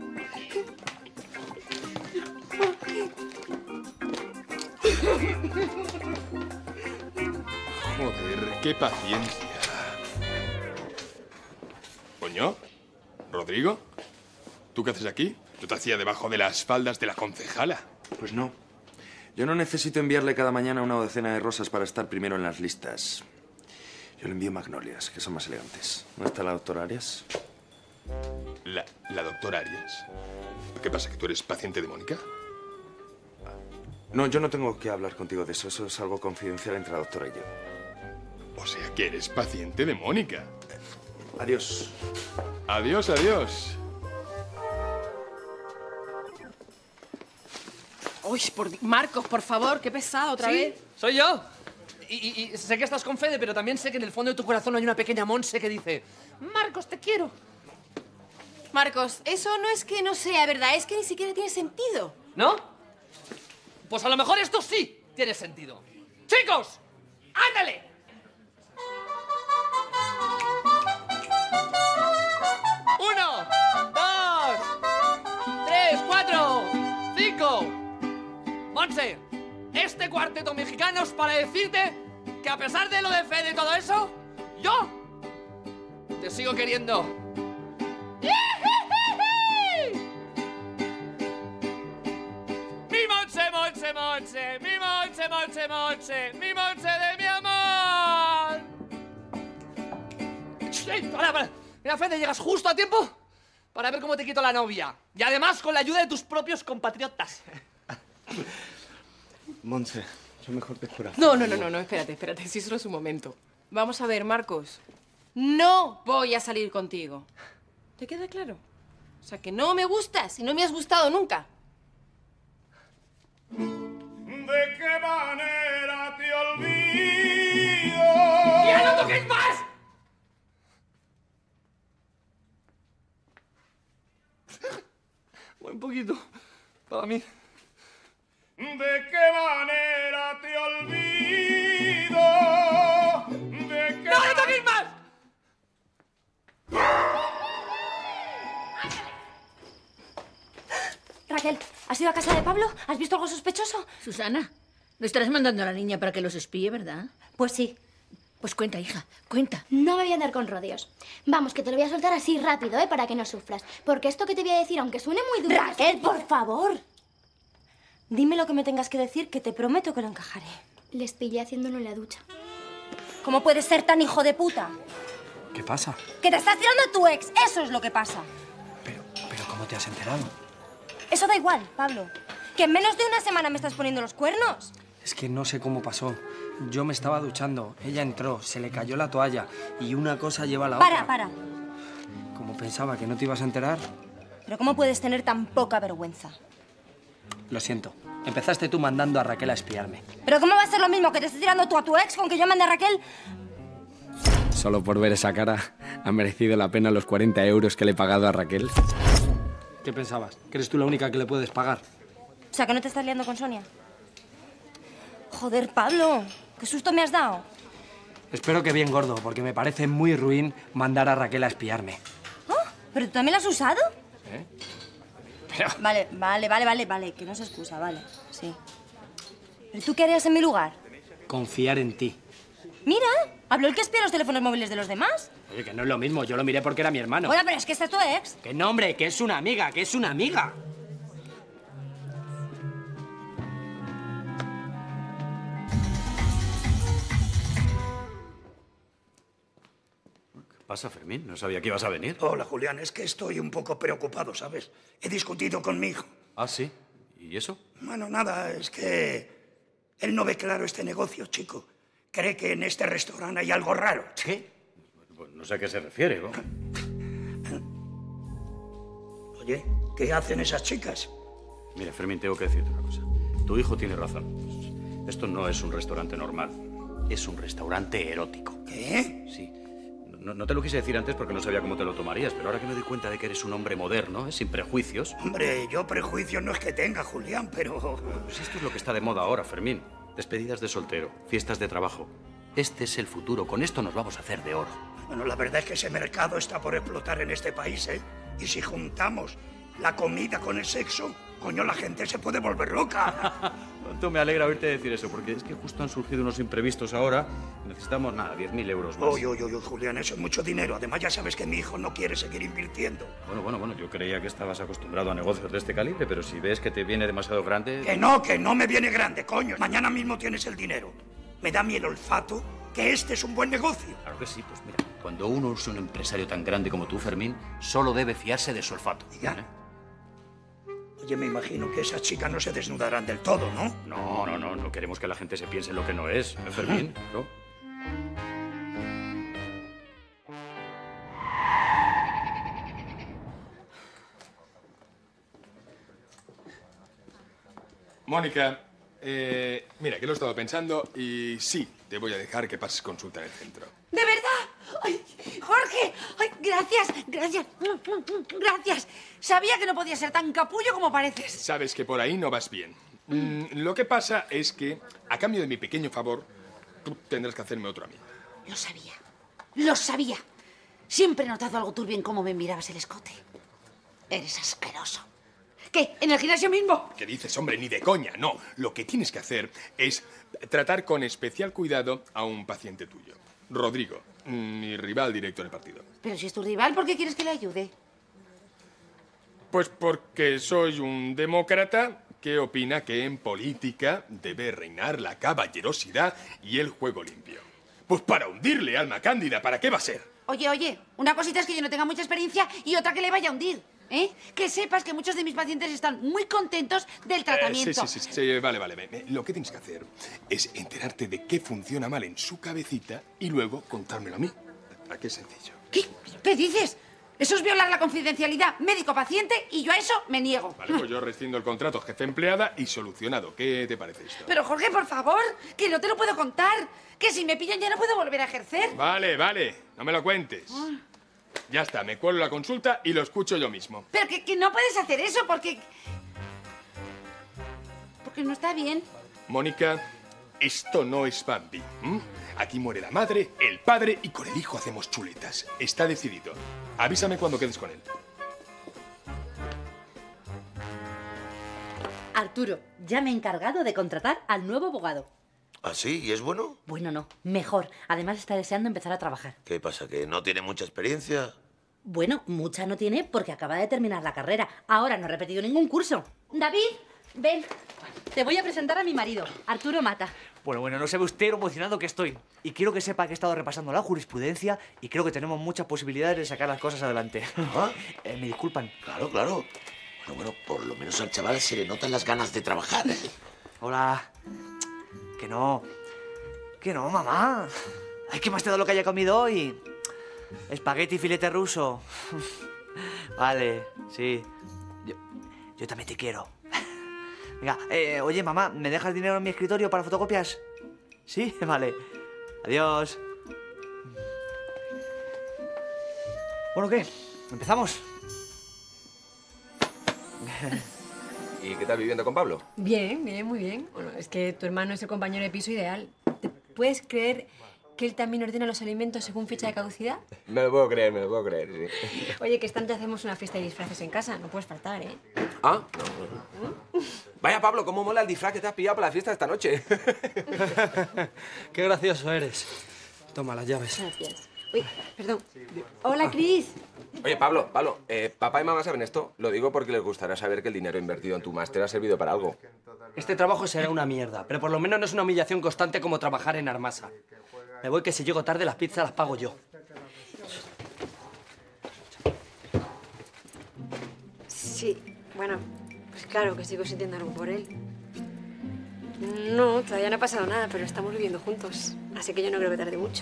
Speaker 18: Joder, qué paciencia. Coño, Rodrigo, ¿tú qué haces aquí? Yo te hacía debajo de las faldas de la concejala.
Speaker 4: Pues no. Yo no necesito enviarle cada mañana una docena de rosas para estar primero en las listas. Yo le envío magnolias, que son más elegantes. ¿No está la doctora Arias?
Speaker 18: La, la doctora Arias. ¿Qué pasa, que tú eres paciente de Mónica?
Speaker 4: No, yo no tengo que hablar contigo de eso. Eso es algo confidencial entre la doctora y yo.
Speaker 18: O sea, que eres paciente de Mónica.
Speaker 4: Adiós.
Speaker 18: Adiós, adiós.
Speaker 13: Uy, por... Di- Marcos, por favor, qué pesado otra
Speaker 8: ¿Sí?
Speaker 13: vez.
Speaker 8: Soy yo. Y, y- y sé que estás con Fede, pero también sé que en el fondo de tu corazón hay una pequeña Monse que dice: Marcos, te quiero.
Speaker 13: Marcos, eso no es que no sea verdad, es que ni siquiera tiene sentido.
Speaker 8: ¿No? Pues a lo mejor esto sí tiene sentido. ¡Chicos! ¡Ándale! ¡Uno! ¡Dos! ¡Tres! ¡Cuatro! ¡Cinco! Monse, este cuarteto mexicano es para decirte que a pesar de lo de Fede y todo eso, yo te sigo queriendo. Mi Monse, Monse, Monse, mi Monse, Monse, Monse, mi Monse de mi amor. ¡Ey, para, para! Mira, Fede, llegas justo a tiempo para ver cómo te quito la novia. Y además con la ayuda de tus propios compatriotas.
Speaker 4: Monse, yo mejor te espero.
Speaker 13: No, no, no, no, no, espérate, espérate, sí, solo es un momento. Vamos a ver, Marcos. No voy a salir contigo. ¿Te queda claro? O sea, que no me gustas y no me has gustado nunca.
Speaker 19: ¿De qué manera te olvido?
Speaker 8: ¡Ya no toques más! Un poquito, para mí.
Speaker 19: ¿De qué manera te olvido? ¿De qué
Speaker 8: ¡No le toques más!
Speaker 3: Raquel, ¿has ido a casa de Pablo? ¿Has visto algo sospechoso?
Speaker 10: Susana, no estarás mandando a la niña para que los espíe, ¿verdad?
Speaker 3: Pues sí.
Speaker 10: Pues cuenta, hija, cuenta.
Speaker 11: No me voy a andar con rodeos. Vamos, que te lo voy a soltar así rápido, ¿eh? Para que no sufras. Porque esto que te voy a decir, aunque suene muy duro...
Speaker 16: Raquel, por favor. Dime lo que me tengas que decir, que te prometo que lo encajaré.
Speaker 11: Les pillé haciéndolo en la ducha.
Speaker 16: ¿Cómo puedes ser tan hijo de puta?
Speaker 1: ¿Qué pasa?
Speaker 16: Que te estás tirando a tu ex, eso es lo que pasa.
Speaker 1: Pero, ¿cómo te has enterado?
Speaker 16: Eso da igual, Pablo. Que en menos de una semana me estás poniendo los cuernos.
Speaker 1: Es que no sé cómo pasó. Yo me estaba duchando, ella entró, se le cayó la toalla y una cosa lleva a la
Speaker 16: Para,
Speaker 1: otra.
Speaker 16: para.
Speaker 1: Como pensaba que no te ibas a enterar,
Speaker 16: Pero ¿cómo puedes tener tan poca vergüenza?
Speaker 1: lo siento. Empezaste tú mandando a Raquel a espiarme.
Speaker 16: ¿Pero cómo va a ser lo mismo que te estés tirando tú a tu ex con que yo mande a Raquel?
Speaker 1: Solo por ver esa cara, ¿ha merecido la pena los cuarenta euros que le he pagado a Raquel? ¿Qué pensabas? ¿Que eres tú la única que le puedes pagar?
Speaker 16: O sea, que no te estás liando con Sonia. Joder, Pablo, qué susto me has dado.
Speaker 1: Espero que bien gordo, porque me parece muy ruin mandar a Raquel a espiarme.
Speaker 16: ¿Oh? ¿Pero tú también lo has usado?
Speaker 1: ¿Eh?
Speaker 16: Vale, vale, vale, vale, vale, que no se excusa, vale, sí. ¿Pero tú qué harías en mi lugar?
Speaker 1: Confiar en ti.
Speaker 16: Mira, habló el que espía los teléfonos móviles de los demás.
Speaker 1: Oye, que no es lo mismo, yo lo miré porque era mi hermano.
Speaker 16: Bueno, pero es que esta es tu ex.
Speaker 1: Que no, hombre, que es una amiga, que es una amiga.
Speaker 14: ¿Qué pasa, Fermín? No sabía que ibas a venir.
Speaker 7: Hola, Julián. Es que estoy un poco preocupado, ¿sabes? He discutido con mi hijo.
Speaker 14: Ah, ¿sí? ¿Y eso?
Speaker 7: Bueno, nada, es que él no ve claro este negocio, chico. Cree que en este restaurante hay algo raro.
Speaker 14: ¿Qué? Pues no sé a qué se refiere, ¿no?
Speaker 7: Oye, ¿qué hacen esas chicas?
Speaker 14: Mira, Fermín, tengo que decirte una cosa. Tu hijo tiene razón. Esto no es un restaurante normal. Es un restaurante erótico.
Speaker 7: ¿Qué?
Speaker 14: Sí. No, no te lo quise decir antes porque no sabía cómo te lo tomarías, pero ahora que me doy cuenta de que eres un hombre moderno, ¿eh? Sin prejuicios...
Speaker 7: Hombre, yo prejuicios no es que tenga, Julián, pero...
Speaker 14: Pues esto es lo que está de moda ahora, Fermín. Despedidas de soltero, fiestas de trabajo. Este es el futuro. Con esto nos vamos a hacer de oro.
Speaker 7: Bueno, la verdad es que ese mercado está por explotar en este país, ¿eh? Y si juntamos la comida con el sexo, coño, la gente se puede volver loca.
Speaker 14: Cuánto me alegra oírte decir eso, porque es que justo han surgido unos imprevistos ahora. Necesitamos, nada, diez mil euros más.
Speaker 7: Oye, oye, oye, Julián, eso es mucho dinero. Además, ya sabes que mi hijo no quiere seguir invirtiendo.
Speaker 14: Bueno, bueno, bueno, yo creía que estabas acostumbrado a negocios de este calibre, pero si ves que te viene demasiado grande...
Speaker 7: Que no, que no me viene grande, coño. Mañana mismo tienes el dinero. Me da a mí el olfato que este es un buen negocio.
Speaker 14: Claro que sí, pues mira, cuando uno es un empresario tan grande como tú, Fermín, solo debe fiarse de su olfato.
Speaker 7: Ya.
Speaker 14: ¿Eh?
Speaker 7: Oye, me imagino que esas chicas no se desnudarán del todo, ¿no?
Speaker 14: No, no, no, no queremos que la gente se piense en lo que no es, ¿eh, Fermín? ¿No?
Speaker 18: Mónica, eh, mira, que lo he estado pensando y sí, te voy a dejar que pases consulta en el centro.
Speaker 9: ¿De verdad? ¡Ay, Jorge! ¡Ay, gracias! ¡Gracias! ¡Gracias! Sabía que no podía ser tan capullo como pareces.
Speaker 18: Sabes que por ahí no vas bien. Mm, lo que pasa es que, a cambio de mi pequeño favor, tú tendrás que hacerme otro a mí.
Speaker 9: Lo sabía. Lo sabía. Siempre he notado algo turbio en cómo me mirabas el escote. Eres asqueroso. ¿Qué? ¿En el gimnasio mismo?
Speaker 18: ¿Qué dices, hombre? Ni de coña, no. Lo que tienes que hacer es tratar con especial cuidado a un paciente tuyo. Rodrigo, mi rival directo en el partido.
Speaker 9: Pero si es tu rival, ¿por qué quieres que le ayude?
Speaker 18: Pues porque soy un demócrata que opina que en política debe reinar la caballerosidad y el juego limpio. Pues para hundirle, alma cándida, ¿para qué va a ser?
Speaker 9: Oye, oye, una cosita es que yo no tenga mucha experiencia y otra que le vaya a hundir. ¿Eh? Que sepas que muchos de mis pacientes están muy contentos del tratamiento.
Speaker 18: Eh, sí, sí, sí, sí, vale, vale. vale. Lo que tienes que hacer es enterarte de qué funciona mal en su cabecita y luego contármelo a mí. ¿A qué sencillo?
Speaker 9: ¿Qué? ¿Qué dices? Eso es violar la confidencialidad médico-paciente y yo a eso me niego.
Speaker 18: Vale, pues yo rescindo el contrato jefe empleada y solucionado. ¿Qué te parece esto?
Speaker 9: Pero Jorge, por favor, que no te lo puedo contar. Que si me pillan ya no puedo volver a ejercer.
Speaker 18: Vale, vale, no me lo cuentes.
Speaker 9: Ah.
Speaker 18: Ya está, me cuelo la consulta y lo escucho yo mismo.
Speaker 9: Pero que, que no puedes hacer eso porque... Porque no está bien.
Speaker 18: Mónica, esto no es Bambi. ¿m? Aquí muere la madre, el padre y con el hijo hacemos chuletas. Está decidido. Avísame cuando quedes con él.
Speaker 3: Arturo, ya me he encargado de contratar al nuevo abogado.
Speaker 6: ¿Ah, sí? ¿Y es bueno?
Speaker 3: Bueno, no, mejor. Además está deseando empezar a trabajar.
Speaker 6: ¿Qué pasa, que no tiene mucha experiencia?
Speaker 3: Bueno, mucha no tiene porque acaba de terminar la carrera. Ahora no ha repetido ningún curso. David, ven. Te voy a presentar a mi marido, Arturo Mata.
Speaker 20: Bueno, bueno, no sabe usted lo emocionado que estoy. Y quiero que sepa que he estado repasando la jurisprudencia y creo que tenemos muchas posibilidades de sacar las cosas adelante.
Speaker 6: ¿Ah?
Speaker 20: eh, me disculpan.
Speaker 6: Claro, claro. Bueno, bueno, por lo menos al chaval se le notan las ganas de trabajar.
Speaker 20: Hola. Que no. Que no, mamá. Ay, ¿qué más te da lo que haya comido hoy? Espagueti y filete ruso. Vale, sí. Yo, yo también te quiero. Venga, eh, oye, mamá, ¿me dejas dinero en mi escritorio para fotocopias? ¿Sí? Vale. Adiós. Bueno, ¿qué? ¿Empezamos?
Speaker 2: ¿Y qué tal viviendo con Pablo?
Speaker 21: Bien, bien, muy bien. Bueno, es que tu hermano es el compañero de piso ideal. ¿Te puedes creer que él también ordena los alimentos según fecha de caducidad?
Speaker 2: Me lo puedo creer, me lo puedo creer, sí.
Speaker 21: Oye, que esta noche hacemos una fiesta de disfraces en casa. No puedes faltar, ¿eh?
Speaker 2: ¿Ah? Vaya, Pablo, cómo mola el disfraz que te has pillado para la fiesta de esta noche.
Speaker 1: Qué gracioso eres. Toma las llaves.
Speaker 21: Gracias. Uy, perdón. Hola, Cris.
Speaker 2: Oye, Pablo, Pablo, eh, papá y mamá saben esto. Lo digo porque les gustará saber que el dinero invertido en tu máster ha servido para algo.
Speaker 1: Este trabajo será una mierda, pero por lo menos no es una humillación constante como trabajar en Armasa. Me voy que si llego tarde las pizzas las pago yo.
Speaker 21: Sí, bueno, pues claro que sigo sintiendo algo por él. No, todavía no ha pasado nada, pero estamos viviendo juntos. Así que yo no creo que tarde mucho.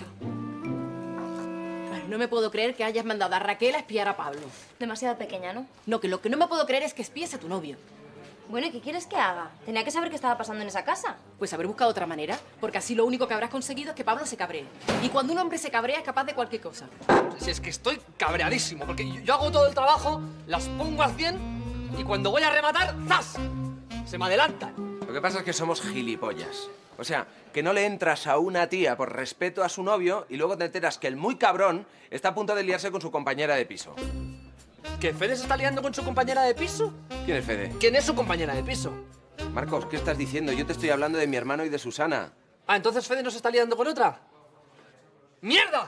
Speaker 13: No me puedo creer que hayas mandado a Raquel a espiar a Pablo.
Speaker 16: Demasiado pequeña, ¿no?
Speaker 13: No, que lo que no me puedo creer es que espíes a tu novio.
Speaker 16: Bueno, ¿y qué quieres que haga? Tenía que saber qué estaba pasando en esa casa.
Speaker 13: Pues haber buscado otra manera, porque así lo único que habrás conseguido es que Pablo se cabree. Y cuando un hombre se cabrea es capaz de cualquier cosa.
Speaker 8: Si es que estoy cabreadísimo, porque yo, yo hago todo el trabajo, las pongo al cien y cuando voy a rematar, ¡zas! Se me adelantan.
Speaker 2: Lo que pasa es que somos gilipollas. O sea, que no le entras a una tía por respeto a su novio y luego te enteras que el muy cabrón está a punto de liarse con su compañera de piso.
Speaker 8: ¿Que Fede se está liando con su compañera de piso?
Speaker 2: ¿Quién es Fede?
Speaker 8: ¿Quién es su compañera de piso?
Speaker 2: Marcos, ¿qué estás diciendo? Yo te estoy hablando de mi hermano y de Susana.
Speaker 8: Ah, ¿entonces Fede no se está liando con otra? ¡Mierda!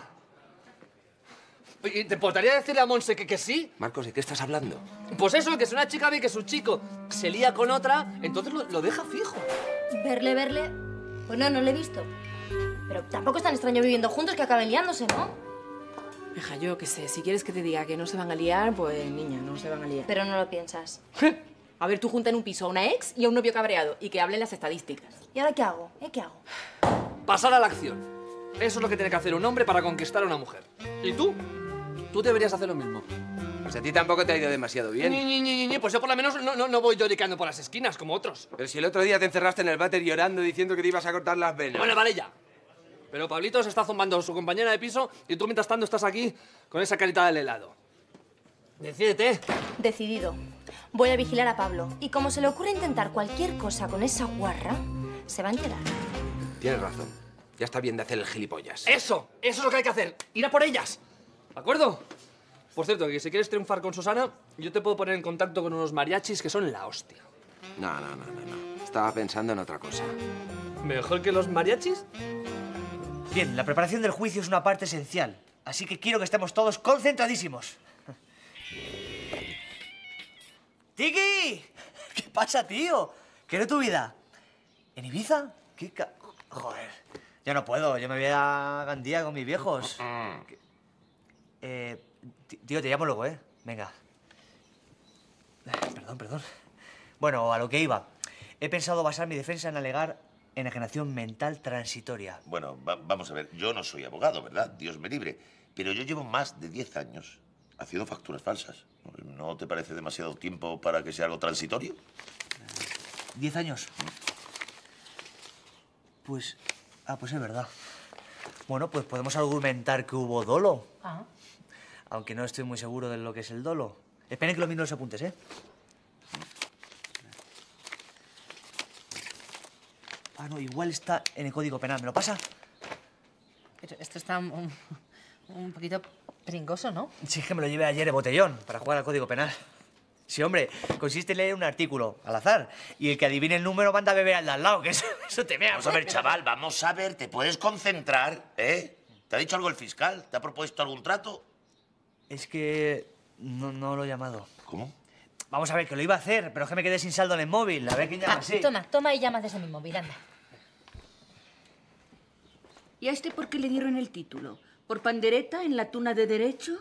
Speaker 8: ¿Y te importaría decirle a Monse que, que sí?
Speaker 2: Marcos, ¿de qué estás hablando?
Speaker 8: Pues eso, que si una chica ve que su chico se lía con otra, entonces lo, lo deja fijo.
Speaker 16: Verle, verle... Pues no, no lo he visto. Pero tampoco es tan extraño viviendo juntos que acaben liándose, ¿no?
Speaker 13: Deja, yo qué sé, si quieres que te diga que no se van a liar, pues niña, no se van a liar.
Speaker 16: Pero no lo piensas.
Speaker 13: A ver, tú junta en un piso a una ex y a un novio cabreado y que hablen las estadísticas.
Speaker 16: ¿Y ahora qué hago? ¿Eh? ¿Qué hago?
Speaker 8: Pasar a la acción. Eso es lo que tiene que hacer un hombre para conquistar a una mujer. ¿Y tú? Tú deberías hacer lo mismo.
Speaker 2: Pues a ti tampoco te ha ido demasiado bien.
Speaker 8: Ni, ni, ni, ni, pues yo por lo menos no, no, no voy lloricando por las esquinas como otros.
Speaker 2: Pero si el otro día te encerraste en el váter llorando diciendo que te ibas a cortar las venas.
Speaker 8: Bueno, vale ya. Pero Pablito se está zumbando a su compañera de piso y tú mientras tanto estás aquí con esa carita del helado. Decídete.
Speaker 16: Decidido. Voy a vigilar a Pablo. Y como se le ocurre intentar cualquier cosa con esa guarra, se va a enterar.
Speaker 2: Tienes razón. Ya está bien de hacer el gilipollas.
Speaker 8: ¡Eso! Eso es lo que hay que hacer. Ir a por ellas. ¿De acuerdo? Por cierto, que si quieres triunfar con Susana, yo te puedo poner en contacto con unos mariachis que son la hostia.
Speaker 2: No, no, no, no, no. Estaba pensando en otra cosa.
Speaker 8: ¿Mejor que los mariachis?
Speaker 20: Bien, la preparación del juicio es una parte esencial. Así que quiero que estemos todos concentradísimos. ¡Tiki! ¿Qué pasa, tío? ¿Qué es de tu vida? ¿En Ibiza? ¿Qué ca... Joder, yo no puedo. Yo me voy a Gandía con mis viejos. Eh, tío, te llamo luego, ¿eh? Venga. Perdón, perdón. Bueno, a lo que iba. He pensado basar mi defensa en alegar enajenación mental transitoria.
Speaker 6: Bueno, va vamos a ver. Yo no soy abogado, ¿verdad? Dios me libre. Pero yo llevo más de diez años haciendo facturas falsas. ¿No te parece demasiado tiempo para que sea algo transitorio?
Speaker 20: ¿Diez años? Pues... Ah, pues es verdad. Bueno, pues podemos argumentar que hubo dolo.
Speaker 16: Ah.
Speaker 20: Aunque no estoy muy seguro de lo que es el dolo. Esperen que lo miro los apuntes, ¿eh? Ah, no, igual está en el Código Penal. ¿Me lo pasa?
Speaker 3: Pero esto está un, un poquito pringoso, ¿no?
Speaker 20: Sí, es que me lo llevé ayer de botellón para jugar al Código Penal. Sí, hombre, consiste en leer un artículo al azar y el que adivine el número manda a beber al de al lado, que eso, eso te mea.
Speaker 6: Vamos a ver, chaval, vamos a ver, ¿te puedes concentrar, eh? ¿Te ha dicho algo el fiscal? ¿Te ha propuesto algún trato?
Speaker 20: Es que no, no lo he llamado.
Speaker 6: ¿Cómo?
Speaker 20: Vamos a ver, que lo iba a hacer, pero es que me quedé sin saldo en el móvil. A ver quién llama
Speaker 10: Ah,
Speaker 20: así.
Speaker 10: toma, toma y llama desde mi móvil, anda. ¿Y a este por qué le dieron el título? ¿Por pandereta en la tuna de Derecho?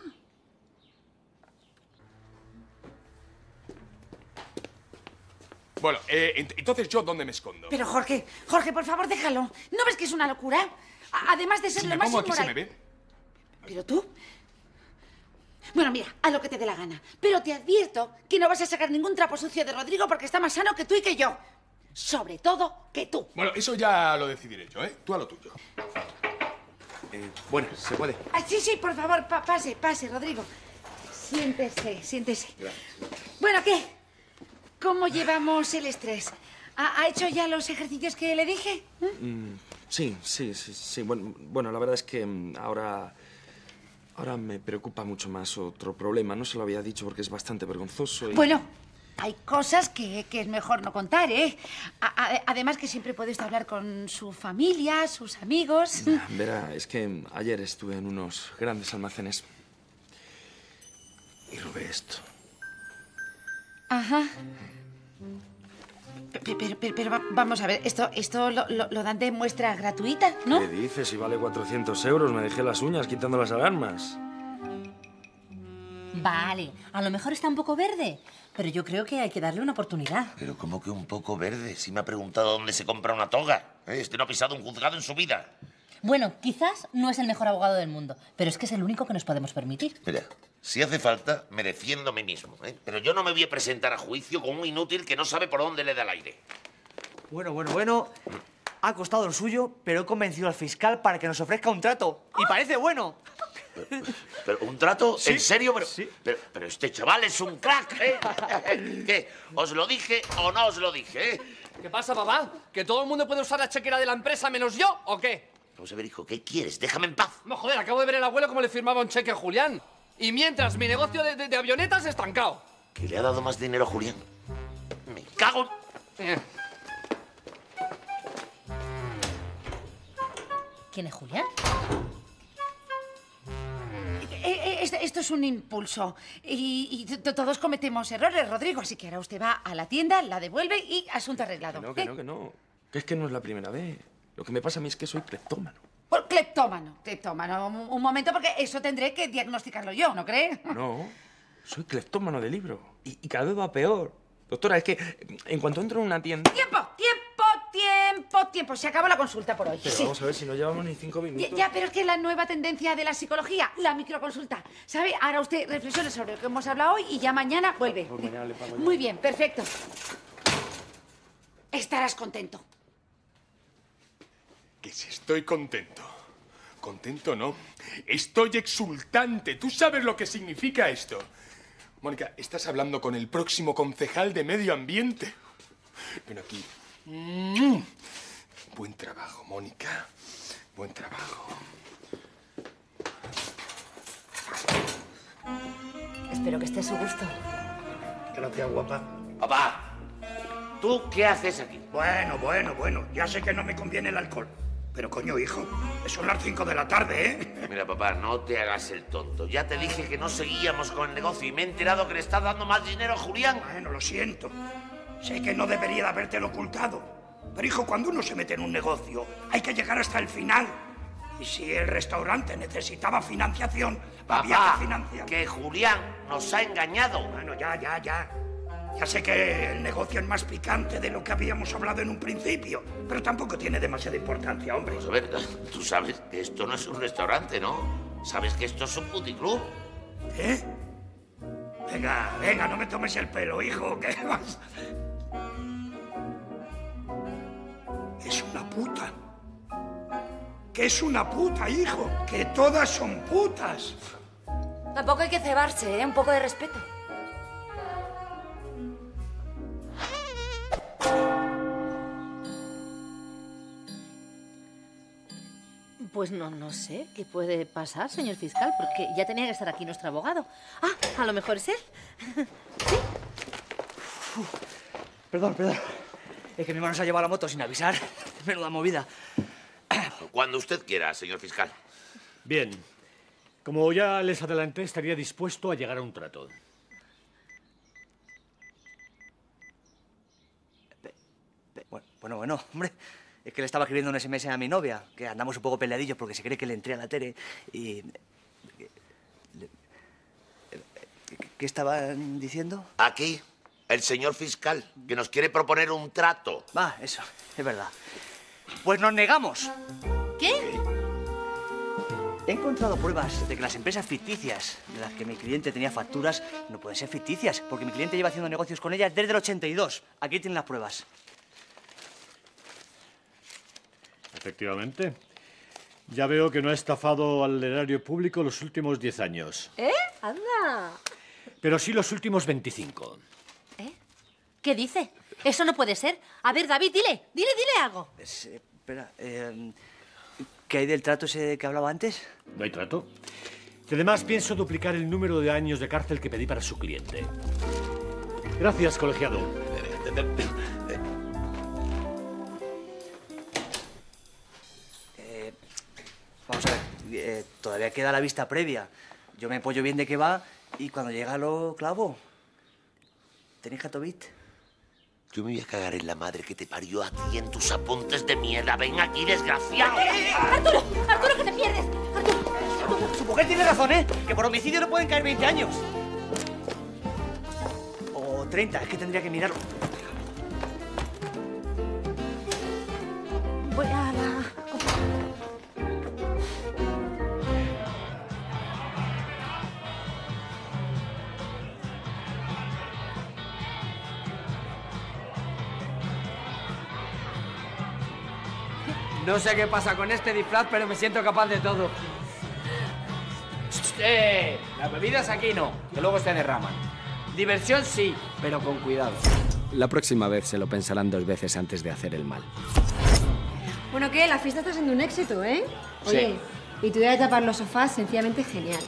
Speaker 18: Bueno, eh, ent- entonces, ¿yo dónde me escondo?
Speaker 9: Pero Jorge, Jorge, por favor, déjalo. ¿No ves que es una locura? A- Además de ser
Speaker 18: Si
Speaker 9: lo
Speaker 18: me
Speaker 9: más
Speaker 18: pongo aquí,
Speaker 9: inmoral...
Speaker 18: ¿se me ve?
Speaker 9: ¿Pero tú? Bueno, mira, haz lo que te dé la gana. Pero te advierto que no vas a sacar ningún trapo sucio de Rodrigo porque está más sano que tú y que yo. Sobre todo que tú.
Speaker 18: Bueno, eso ya lo decidiré yo, ¿eh? Tú a lo tuyo.
Speaker 4: Eh, bueno, se puede.
Speaker 9: Ah, sí, sí, por favor, pa- pase, pase, Rodrigo. Siéntese, siéntese. Bueno, ¿qué? ¿Cómo llevamos el estrés? ¿Ha, ha hecho ya los ejercicios que le dije?
Speaker 4: Mm, sí, sí, sí, sí. Bueno, bueno, la verdad es que mm, ahora... Ahora me preocupa mucho más otro problema. No se lo había dicho porque es bastante vergonzoso y...
Speaker 9: Bueno, hay cosas que, que es mejor no contar, ¿eh? A- a- además que siempre puede usted hablar con su familia, sus amigos.
Speaker 4: Verá, es que ayer estuve en unos grandes almacenes y robé esto.
Speaker 9: Ajá. Pero, pero, pero- pero va- vamos a ver, esto, esto lo, lo- lo dan de muestra gratuita, ¿no?
Speaker 4: ¿Qué dices? Si vale cuatrocientos euros, me dejé las uñas quitando las alarmas.
Speaker 10: Vale, a lo mejor está un poco verde, pero yo creo que hay que darle una oportunidad.
Speaker 6: Pero ¿cómo que un poco verde? Si me ha preguntado dónde se compra una toga. ¿Eh? Este no ha pisado un juzgado en su vida.
Speaker 10: Bueno, quizás no es el mejor abogado del mundo, pero es que es el único que nos podemos permitir.
Speaker 6: Mira, si hace falta, me defiendo a mí mismo, ¿eh? Pero yo no me voy a presentar a juicio con un inútil que no sabe por dónde le da el aire.
Speaker 20: Bueno, bueno, bueno. Ha costado el suyo, pero he convencido al fiscal para que nos ofrezca un trato. Y parece bueno.
Speaker 6: ¿Pero un trato?
Speaker 20: Sí,
Speaker 6: ¿En serio? Pero,
Speaker 20: sí.
Speaker 6: pero, pero este chaval es un crack, ¿eh? ¿Qué? ¿Os lo dije o no os lo dije, eh?
Speaker 8: ¿Qué pasa, papá? ¿Que todo el mundo puede usar la chequera de la empresa menos yo o qué?
Speaker 6: Vamos a ver, hijo, ¿qué quieres? Déjame en paz.
Speaker 8: No, joder, acabo de ver el abuelo cómo le firmaba un cheque a Julián. Y mientras mi negocio de, de- de avionetas estancado.
Speaker 6: ¿Que le ha dado más dinero a Julián? Me cago en...
Speaker 8: Eh,
Speaker 10: ¿Quién es Julián?
Speaker 9: Eh, eh, Esto, esto es un impulso. Y, y to- todos cometemos errores, Rodrigo. Así que ahora usted va a la tienda, la devuelve y asunto arreglado.
Speaker 4: Que no, que
Speaker 9: ¿eh?
Speaker 4: no, que no. Que es que no es la primera vez. Lo que me pasa a mí es que soy cleptómano.
Speaker 9: Por cleptómano, cleptómano. Un, un momento, porque eso tendré que diagnosticarlo yo, ¿no cree?
Speaker 4: No, soy cleptómano de libro. Y, y cada vez va peor. Doctora, es que en cuanto entro en una tienda...
Speaker 9: ¡Tiempo, tiempo, tiempo, tiempo! Se acabó la consulta por hoy.
Speaker 4: Pero
Speaker 9: Sí.
Speaker 4: vamos a ver si no llevamos ni cinco
Speaker 9: Ya,
Speaker 4: minutos.
Speaker 9: ya, pero es que la nueva tendencia de la psicología, la microconsulta. ¿Sabe? Ahora usted reflexione sobre lo que hemos hablado hoy y ya mañana vuelve.
Speaker 4: Pues mañana le pago yo.
Speaker 9: Muy bien, perfecto. Estarás contento.
Speaker 18: Que si estoy contento. Contento no. Estoy exultante. ¿Tú sabes lo que significa esto? Mónica, estás hablando con el próximo concejal de Medio Ambiente. Ven aquí. Mm. Buen trabajo, Mónica. Buen trabajo.
Speaker 10: Espero que esté a su gusto.
Speaker 7: Gracias, guapa.
Speaker 6: Papá, ¿tú qué haces aquí?
Speaker 7: Bueno, bueno, bueno. Ya sé que no me conviene el alcohol. Pero coño, hijo, son las cinco de la tarde, ¿eh?
Speaker 6: Mira, papá, no te hagas el tonto. Ya te dije que no seguíamos con el negocio y me he enterado que le estás dando más dinero a Julián.
Speaker 7: Bueno, lo siento. Sé que no debería de habértelo ocultado. Pero, hijo, cuando uno se mete en un negocio, hay que llegar hasta el final. Y si el restaurante necesitaba financiación, había
Speaker 6: Papá,
Speaker 7: que financiar.
Speaker 6: que Julián nos ha engañado.
Speaker 7: Bueno, ya, ya, ya. Ya sé que el negocio es más picante de lo que habíamos hablado en un principio, pero tampoco tiene demasiada importancia, hombre.
Speaker 6: Vamos a ver, tú sabes que esto no es un restaurante, ¿no? Sabes que esto es un puticlub.
Speaker 7: ¿Eh? Venga, venga, no me tomes el pelo, hijo, ¿qué vas? Es una puta. Que es una puta, hijo. Que todas son putas.
Speaker 16: Tampoco hay que cebarse, ¿eh? Un poco de respeto.
Speaker 10: Pues no, no sé qué puede pasar, señor fiscal, porque ya tenía que estar aquí nuestro abogado. Ah, a lo mejor es él. ¿Sí?
Speaker 20: Uf. Perdón, perdón. Es que mi hermano se ha llevado la moto sin avisar. Menuda movida.
Speaker 6: Cuando usted quiera, señor fiscal.
Speaker 5: Bien. Como ya les adelanté, estaría dispuesto a llegar a un trato.
Speaker 20: Bueno, bueno, hombre. Es que le estaba escribiendo un ese eme ese a mi novia, que andamos un poco peleadillos porque se cree que le entré a la tele y... ¿Qué estaban diciendo?
Speaker 6: Aquí, el señor fiscal, que nos quiere proponer un trato.
Speaker 20: Va, eso, es verdad. Pues nos negamos.
Speaker 9: ¿Qué?
Speaker 20: He encontrado pruebas de que las empresas ficticias de las que mi cliente tenía facturas no pueden ser ficticias, porque mi cliente lleva haciendo negocios con ellas desde el ochenta y dos. Aquí tienen las pruebas.
Speaker 5: Efectivamente. Ya veo que no ha estafado al erario público los últimos diez años.
Speaker 9: ¿Eh? Anda.
Speaker 5: Pero sí los últimos veinticinco.
Speaker 9: ¿Eh? ¿Qué dice? Eso no puede ser. A ver, David, dile, dile, dile algo.
Speaker 20: Es, eh, espera, eh, ¿qué hay del trato ese que hablaba antes?
Speaker 5: No hay trato. Y además pienso duplicar el número de años de cárcel que pedí para su cliente. Gracias, colegiado.
Speaker 20: Eh, vamos a ver, eh, todavía queda la vista previa. Yo me apoyo bien de qué va y cuando llega lo clavo. ¿Tenéis catobit?
Speaker 6: Yo me voy a cagar en la madre que te parió a ti en tus apuntes de mierda. Ven aquí, desgraciado.
Speaker 9: ¡Arturo! ¡Arturo, que te pierdes! ¡Arturo!
Speaker 20: Su mujer tiene razón, ¿eh? Que por homicidio no pueden caer veinte años. O treinta, es que tendría que mirarlo.
Speaker 9: Voy a la...
Speaker 1: No sé qué pasa con este disfraz, pero me siento capaz de todo. ¡Eh! Las bebidas aquí no, que luego se derraman. Diversión sí, pero con cuidado. La próxima vez se lo pensarán dos veces antes de hacer el mal.
Speaker 21: Bueno, ¿qué? La fiesta está siendo un éxito, ¿eh? Oye,
Speaker 1: Sí.
Speaker 21: y tu idea de tapar los sofás, sencillamente genial.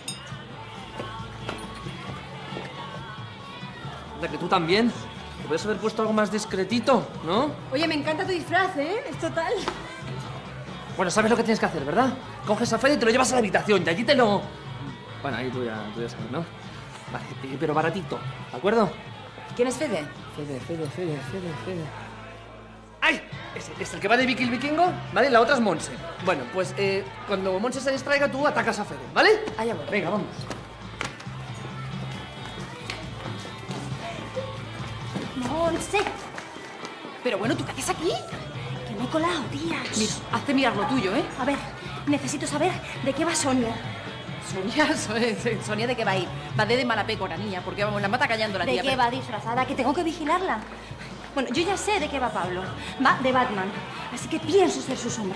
Speaker 8: Anda, que tú también. Te puedes haber puesto algo más discretito, ¿no?
Speaker 21: Oye, me encanta tu disfraz, ¿eh? Es total.
Speaker 8: Bueno, sabes lo que tienes que hacer, ¿verdad? Coges a Fede y te lo llevas a la habitación y allí te lo... Bueno, ahí tú ya, tú ya sabes, ¿no? Vale, pero baratito, ¿de acuerdo?
Speaker 21: ¿Quién es Fede?
Speaker 8: Fede, Fede, Fede, Fede, Fede... ¡Ay! Es, es el que va de Vicky el Vikingo, ¿vale? La otra es Monse. Bueno, pues eh, cuando Monse se distraiga, tú atacas a Fede, ¿vale?
Speaker 21: Allá voy.
Speaker 8: Venga, vamos.
Speaker 9: ¡Monse! Pero bueno, ¿tú qué haces aquí? Que me he colado, tía.
Speaker 10: Mira, hazte mirar lo tuyo, ¿eh?
Speaker 9: A ver, necesito saber de qué va Sonia.
Speaker 10: Sonia, So- Sonia, ¿de qué va a ir? Va de, de mala pecora, niña, porque vamos, la mata callando la
Speaker 9: ¿De
Speaker 10: tía.
Speaker 9: qué
Speaker 10: pero-
Speaker 9: va disfrazada? Que tengo que vigilarla. Bueno, yo ya sé de qué va Pablo. Va de Batman. Así que pienso ser su sombra.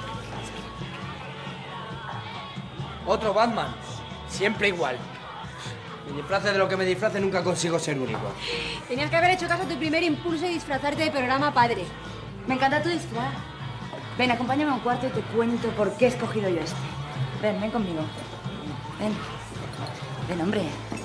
Speaker 1: Otro Batman. Siempre igual. Me disfrace de lo que me disfrace, nunca consigo ser único.
Speaker 21: Tenías que haber hecho caso a tu primer impulso y disfrazarte de programa padre.
Speaker 9: Me encanta tu disfraz. Ven, acompáñame a un cuarto y te cuento por qué he escogido yo este. Ven, ven conmigo. Ven. Ven, hombre.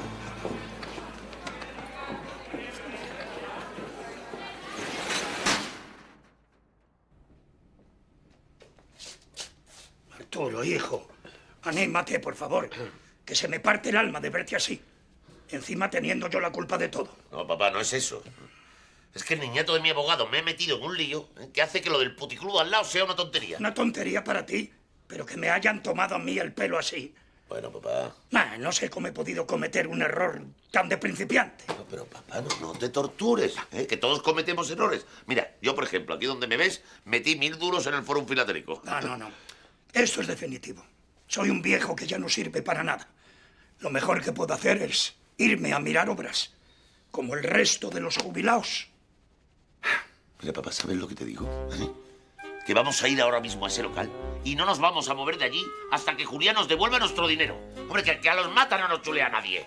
Speaker 7: Arturo, hijo, anímate, por favor, que se me parte el alma de verte así. Encima teniendo yo la culpa de todo.
Speaker 6: No, papá, no es eso. Es que el niñato de mi abogado me he metido en un lío ¿eh? que hace que lo del puticlub al lado sea una tontería.
Speaker 7: Una tontería para ti, pero que me hayan tomado a mí el pelo así.
Speaker 6: Bueno, papá.
Speaker 7: Nah, no sé cómo he podido cometer un error tan de principiante.
Speaker 6: No, pero papá, no, no te tortures, ¿eh? que todos cometemos errores. Mira, yo, por ejemplo, aquí donde me ves, metí mil duros en el fórum filatérico.
Speaker 7: No, no, no. Esto es definitivo. Soy un viejo que ya no sirve para nada. Lo mejor que puedo hacer es irme a mirar obras, como el resto de los jubilados.
Speaker 6: Mira, papá, ¿sabes lo que te digo? ¿Eh? Que vamos a ir ahora mismo a ese local y no nos vamos a mover de allí hasta que Julián nos devuelva nuestro dinero. Hombre, que, que a los mata no nos chulea nadie.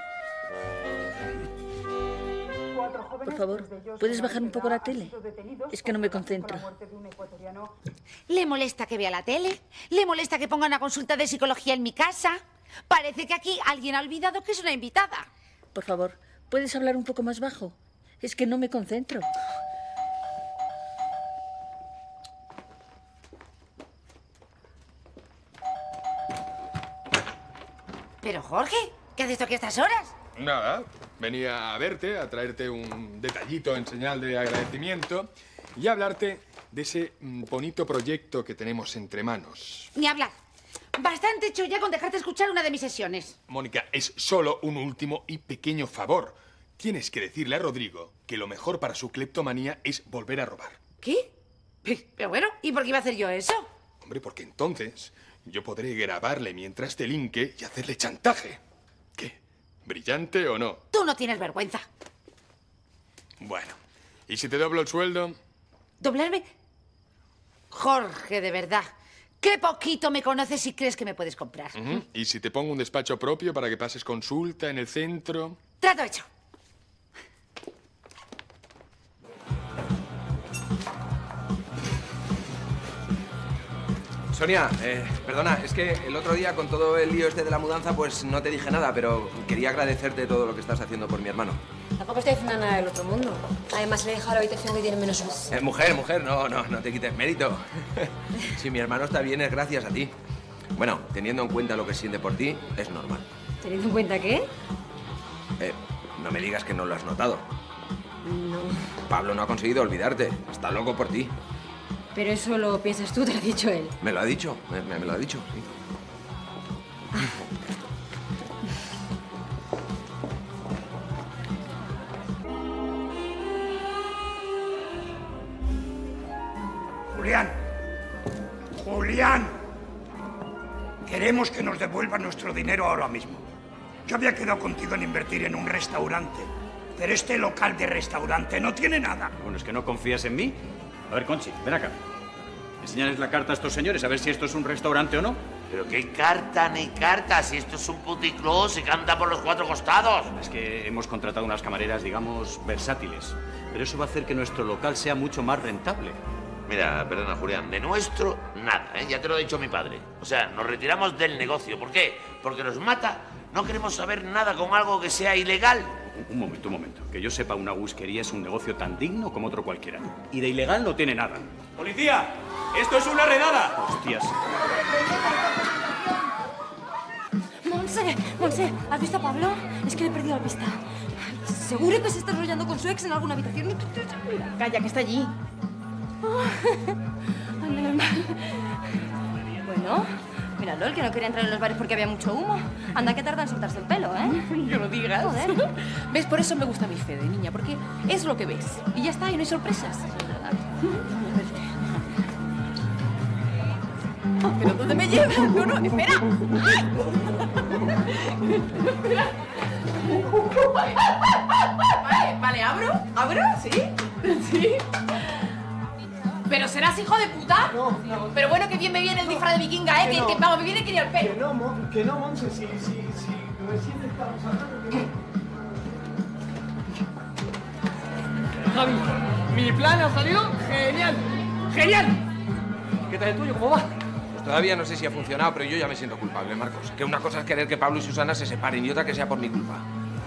Speaker 10: Por favor, ¿puedes bajar un poco la tele? Es que no me concentro.
Speaker 9: ¿Le molesta que vea la tele? ¿Le molesta que ponga una consulta de psicología en mi casa? Parece que aquí alguien ha olvidado que es una invitada.
Speaker 10: Por favor, ¿puedes hablar un poco más bajo? Es que no me concentro.
Speaker 9: Pero, Jorge, ¿qué haces tú aquí a estas horas?
Speaker 18: Nada, venía a verte, a traerte un detallito en señal de agradecimiento y a hablarte de ese mm, bonito proyecto que tenemos entre manos.
Speaker 9: Ni hablar. Bastante hecho ya con dejarte escuchar una de mis sesiones.
Speaker 18: Mónica, es solo un último y pequeño favor. Tienes que decirle a Rodrigo que lo mejor para su cleptomanía es volver a robar.
Speaker 9: ¿Qué? Pero bueno, ¿y por qué iba a hacer yo eso?
Speaker 18: Hombre, porque entonces yo podré grabarle mientras delinque y hacerle chantaje. ¿Qué? ¿Brillante o no?
Speaker 9: Tú no tienes vergüenza.
Speaker 18: Bueno, ¿y si te doblo el sueldo?
Speaker 9: ¿Doblarme? Jorge, de verdad. Qué poquito me conoces y crees que me puedes comprar.
Speaker 18: Uh-huh. ¿Y si te pongo un despacho propio para que pases consulta en el centro?
Speaker 9: Trato hecho.
Speaker 2: Sonia, eh, perdona, es que el otro día con todo el lío este de la mudanza pues no te dije nada, pero quería agradecerte todo lo que estás haciendo por mi hermano.
Speaker 21: Tampoco estoy haciendo nada del otro mundo. Además, le he dejado la habitación que tiene menos luz.
Speaker 2: Eh, mujer, mujer, no, no, no te quites mérito. Si mi hermano está bien es gracias a ti. Bueno, teniendo en cuenta lo que siente por ti, es normal.
Speaker 21: ¿Teniendo en cuenta qué?
Speaker 2: Eh, no me digas que no lo has notado.
Speaker 21: No.
Speaker 2: Pablo no ha conseguido olvidarte. Está loco por ti.
Speaker 21: Pero eso lo piensas tú, te lo ha dicho él.
Speaker 2: Me lo ha dicho, me, me lo ha dicho, sí.
Speaker 7: Julián, Julián, queremos que nos devuelvan nuestro dinero ahora mismo. Yo había quedado contigo en invertir en un restaurante, pero este local de restaurante no tiene nada.
Speaker 14: Bueno, ¿es que no confías en mí? A ver, Conchi, ven acá. Enseñales la carta a estos señores, a ver si esto es un restaurante o no.
Speaker 6: Pero qué carta ni carta, si esto es un puticlub, se canta por los cuatro costados.
Speaker 14: Es que hemos contratado unas camareras, digamos, versátiles. Pero eso va a hacer que nuestro local sea mucho más rentable.
Speaker 6: Mira, perdona, Julián, de nuestro, nada, ¿eh? Ya te lo ha dicho mi padre. O sea, nos retiramos del negocio. ¿Por qué? Porque nos mata. No queremos saber nada con algo que sea ilegal.
Speaker 14: Un momento, un momento. Que yo sepa, una whiskería es un negocio tan digno como otro cualquiera. Y de ilegal no tiene nada.
Speaker 17: ¡Policía! ¡Esto es una redada!
Speaker 14: Hostias.
Speaker 16: Monse, Monse, ¿has visto a Pablo? Es que le he perdido la pista. Seguro que se está enrollando con su ex en alguna habitación.
Speaker 13: Calla, que está allí.
Speaker 16: Ay, menos mal. Bueno, míralo, el que no quería entrar en los bares porque había mucho humo. Anda que tarda en soltarse el pelo, ¿eh?
Speaker 13: Que lo digas.
Speaker 16: Joder.
Speaker 13: ¿Ves? Por eso me gusta mi Fede, niña, porque es lo que ves. Y ya está, y no hay sorpresas. ¿Pero dónde me llevas? No, no, espera. ¡Ay! Vale, vale, ¿abro? ¿Abro? ¿Sí? ¿Sí? ¿Pero serás hijo de puta?
Speaker 1: No, no.
Speaker 13: Pero bueno, que bien me viene el disfraz de vikinga, ¿eh? Que,
Speaker 1: no.
Speaker 13: que, vamos, me viene que ni al pelo.
Speaker 1: Que no, Mon, que no, Monse, si, si, si recién estamos hablando que no.
Speaker 8: Javi, mi plan ha salido genial. ¡Genial! ¿Qué tal el tuyo? ¿Cómo va?
Speaker 2: Pues todavía no sé si ha funcionado, pero yo ya me siento culpable, Marcos. Que una cosa es querer que Pablo y Susana se separen y otra que sea por mi culpa.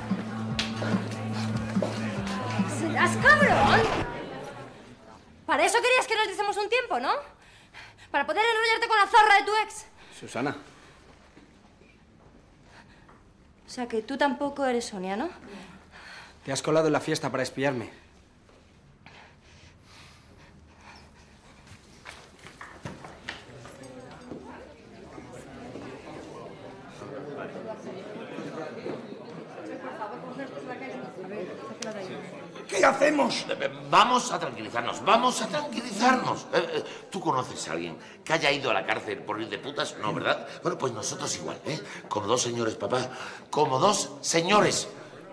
Speaker 16: ¿Serás cabrón? Para eso querías que nos dicemos un tiempo, ¿no? Para poder enrollarte con la zorra de tu ex.
Speaker 14: Susana.
Speaker 16: O sea, que tú tampoco eres Sonia, ¿no?
Speaker 1: Te has colado en la fiesta para espiarme.
Speaker 7: ¿Qué hacemos?
Speaker 6: Vamos a tranquilizarnos, vamos a tranquilizarnos. Eh, eh, ¿Tú conoces a alguien que haya ido a la cárcel por ir de putas? No, ¿verdad? Bueno, pues nosotros igual, ¿eh? Como dos señores, papá. Como dos señores.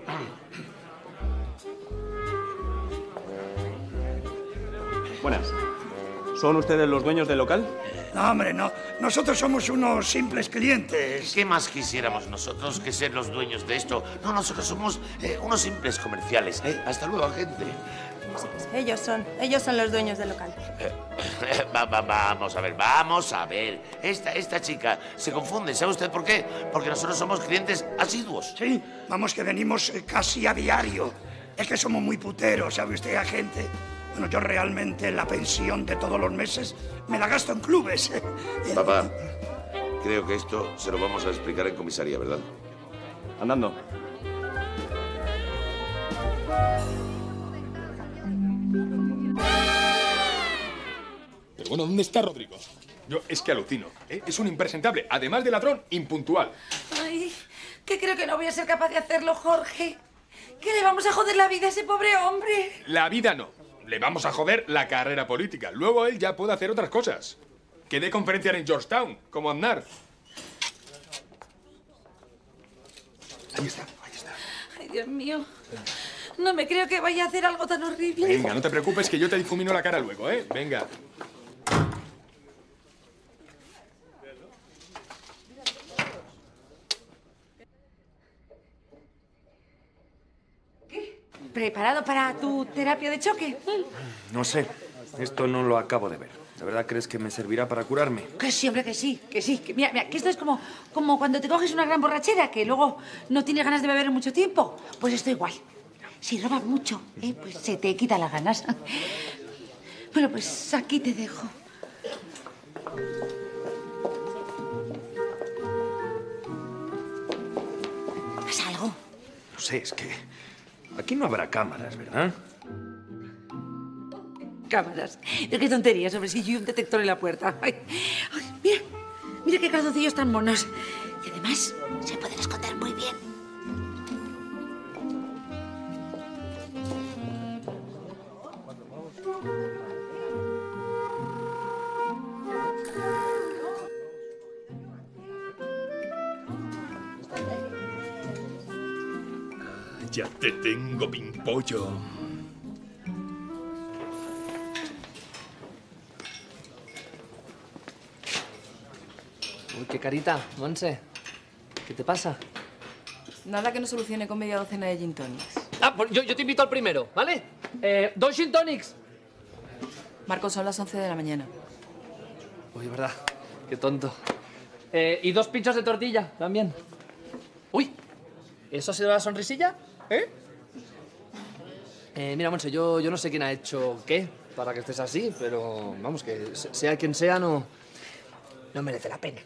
Speaker 14: Buenas. ¿Son ustedes los dueños del local?
Speaker 7: No, hombre, no. Nosotros somos unos simples clientes.
Speaker 6: ¿Qué más quisiéramos nosotros que ser los dueños de esto? No, nosotros somos eh, unos simples comerciales. ¿eh? Hasta luego, gente.
Speaker 16: Ellos son, ellos son los dueños del local.
Speaker 6: Eh, va, va, vamos a ver, vamos a ver. Esta, esta chica se confunde. ¿Sabe usted por qué? Porque nosotros somos clientes asiduos.
Speaker 7: Sí, vamos que venimos eh, casi a diario. Es que somos muy puteros, ¿sabe usted, agente? Bueno, yo realmente la pensión de todos los meses me la gasto en clubes.
Speaker 6: Papá, creo que esto se lo vamos a explicar en comisaría, ¿verdad?
Speaker 14: Andando.
Speaker 18: Pero bueno, ¿dónde está Rodrigo? Yo es que alucino, ¿eh? Es un impresentable, además de ladrón, impuntual.
Speaker 9: Ay, que creo que no voy a ser capaz de hacerlo, Jorge. ¿Qué le vamos a joder la vida a ese pobre hombre?
Speaker 18: La vida no. Le vamos a joder la carrera política. Luego él ya puede hacer otras cosas. Que dé conferencias en Georgetown, como Aznar. Ahí está, ahí está.
Speaker 9: Ay, Dios mío. No me creo que vaya a hacer algo tan horrible.
Speaker 18: Venga, no te preocupes que yo te difumino la cara luego, ¿eh? Venga.
Speaker 9: ¿Preparado para tu terapia de choque?
Speaker 4: No sé, esto no lo acabo de ver. ¿De verdad crees que me servirá para curarme?
Speaker 9: Que sí, hombre, que sí, que sí. Que mira, mira, que esto es como, como cuando te coges una gran borrachera, que luego no tienes ganas de beber en mucho tiempo. Pues esto igual. Si robas mucho, ¿eh? Pues se te quitan las ganas. Bueno, pues aquí te dejo. ¿Pasa algo?
Speaker 4: No sé, es que aquí no habrá cámaras, ¿verdad?
Speaker 9: Cámaras. Pero qué tonterías, hombre, si yo y un detector en la puerta. Ay, ay, mira, mira qué calzoncillos tan monos. Y además, se pueden esconder muy bien.
Speaker 18: Ya te tengo, pimpollo.
Speaker 8: Uy, qué carita, Monse. ¿Qué te pasa?
Speaker 13: Nada que no solucione con media docena de gin tonics.
Speaker 8: Ah, pues yo, yo te invito al primero, ¿vale? Eh, dos gin tonics.
Speaker 13: Marcos, son las once de la mañana.
Speaker 8: Uy, verdad. Qué tonto. Eh, y dos pinchos de tortilla, también. Uy, ¿eso ha sido la sonrisilla? ¿Eh? Eh, mira, Monse, yo, yo no sé quién ha hecho qué para que estés así, pero vamos, que sea quien sea, no, no merece la pena.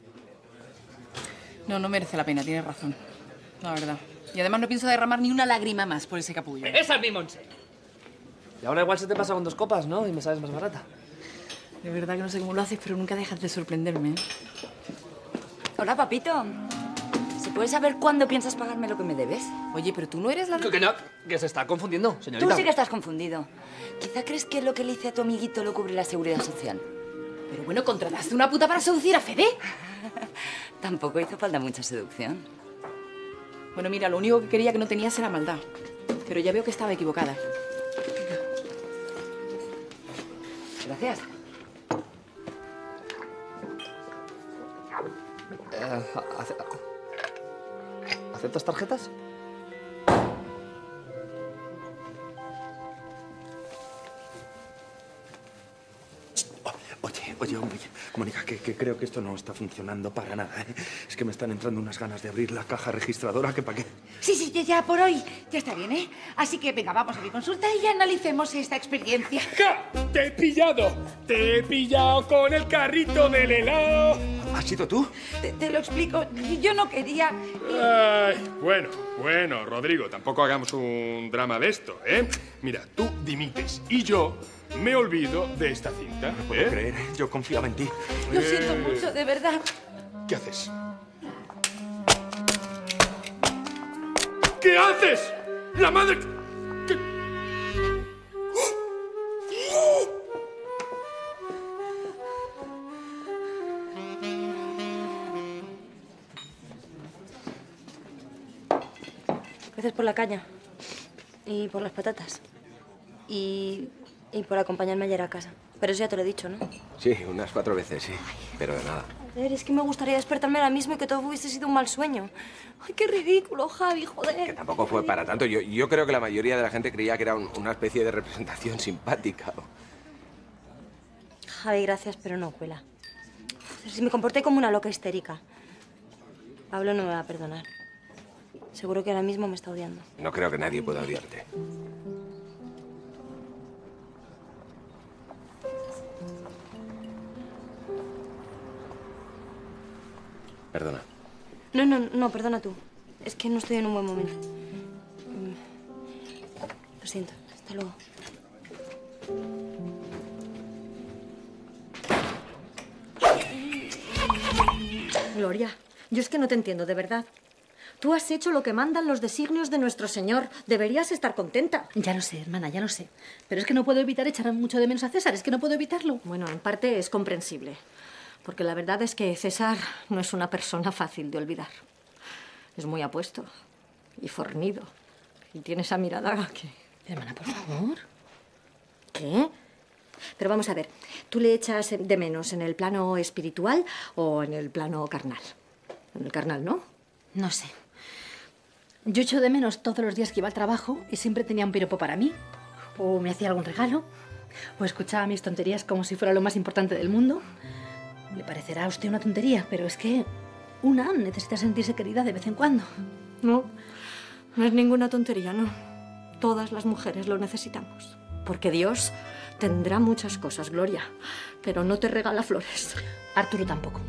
Speaker 13: No, no merece la pena, tienes razón. La verdad. Y además no pienso derramar ni una lágrima más por ese capullo.
Speaker 8: ¡Esa es mi Monse! Y ahora igual se te pasa con dos copas, ¿no? Y me sabes más barata.
Speaker 13: De verdad que no sé cómo lo haces, pero nunca dejas de sorprenderme. ¿eh?
Speaker 10: Hola, papito. ¿Se puede saber cuándo piensas pagarme lo que me debes?
Speaker 13: Oye, pero tú no eres la...
Speaker 8: Que, que no, que se está confundiendo, señorita.
Speaker 10: Tú sí que estás confundido. Quizá crees que lo que le hice a tu amiguito lo cubre la seguridad social.
Speaker 13: Pero bueno, ¿contrataste una puta para seducir a Fede?
Speaker 10: Tampoco hizo falta mucha seducción.
Speaker 13: Bueno, mira, lo único que quería que no tenías era maldad. Pero ya veo que estaba equivocada.
Speaker 10: Gracias.
Speaker 8: Eh, ace- ¿Aceptas tarjetas?
Speaker 4: Oye, oye, oye, Mónica, que, que creo que esto no está funcionando para nada, ¿eh? Es que me están entrando unas ganas de abrir la caja registradora, que para qué.
Speaker 9: Sí, sí, ya, ya por hoy ya está bien, ¿eh? Así que venga, vamos a mi consulta y analicemos esta experiencia.
Speaker 18: ¡Ja! ¡Te he pillado! ¡Te he pillado con el carrito del helado!
Speaker 4: ¿Has sido tú?
Speaker 9: Te, te lo explico, yo no quería...
Speaker 18: Ay, bueno, bueno, Rodrigo, tampoco hagamos un drama de esto, ¿eh? Mira, tú dimites y yo me olvido de esta cinta.
Speaker 4: No puedo
Speaker 18: ¿eh?
Speaker 4: creer, yo confiaba en ti.
Speaker 9: Lo siento
Speaker 18: Eh,
Speaker 9: mucho, de verdad.
Speaker 18: ¿Qué haces? ¿Qué haces? ¡La madre! ¿Qué?
Speaker 16: Gracias por la caña. Y por las patatas. Y, y por acompañarme ayer a casa. Pero eso ya te lo he dicho, ¿no?
Speaker 2: Sí, unas cuatro veces, sí. Pero de nada.
Speaker 16: Joder, es que me gustaría despertarme ahora mismo y que todo hubiese sido un mal sueño. Ay, qué ridículo, Javi, joder.
Speaker 2: Tampoco fue para tanto. Yo, yo creo que la mayoría de la gente creía que era un- una especie de representación simpática.
Speaker 16: Javi, gracias, pero no cuela. Joder, si me comporté como una loca histérica. Pablo no me va a perdonar. Seguro que ahora mismo me está odiando.
Speaker 2: No creo que nadie pueda odiarte. Perdona.
Speaker 16: No, no, no, perdona tú. Es que no estoy en un buen momento. Lo siento. Hasta luego.
Speaker 15: Gloria, yo es que no te entiendo, de verdad. Tú has hecho lo que mandan los designios de nuestro Señor. Deberías estar contenta.
Speaker 3: Ya lo sé, hermana, ya lo sé. Pero es que no puedo evitar echar mucho de menos a César. Es que no puedo evitarlo.
Speaker 15: Bueno, en parte es comprensible. Porque la verdad es que César no es una persona fácil de olvidar. Es muy apuesto y fornido. Y tiene esa mirada que...
Speaker 3: Hermana, por favor.
Speaker 15: ¿Qué? Pero vamos a ver, ¿tú le echas de menos en el plano espiritual o en el plano carnal? En el carnal, ¿no?
Speaker 3: No sé. Yo echo de menos todos los días que iba al trabajo y siempre tenía un piropo para mí. O me hacía algún regalo. O escuchaba mis tonterías como si fuera lo más importante del mundo. Le parecerá a usted una tontería, pero es que una necesita sentirse querida de vez en cuando.
Speaker 15: No, no es ninguna tontería, no. Todas las mujeres lo necesitamos. Porque Dios tendrá muchas cosas, Gloria, pero no te regala flores.
Speaker 3: Arturo tampoco.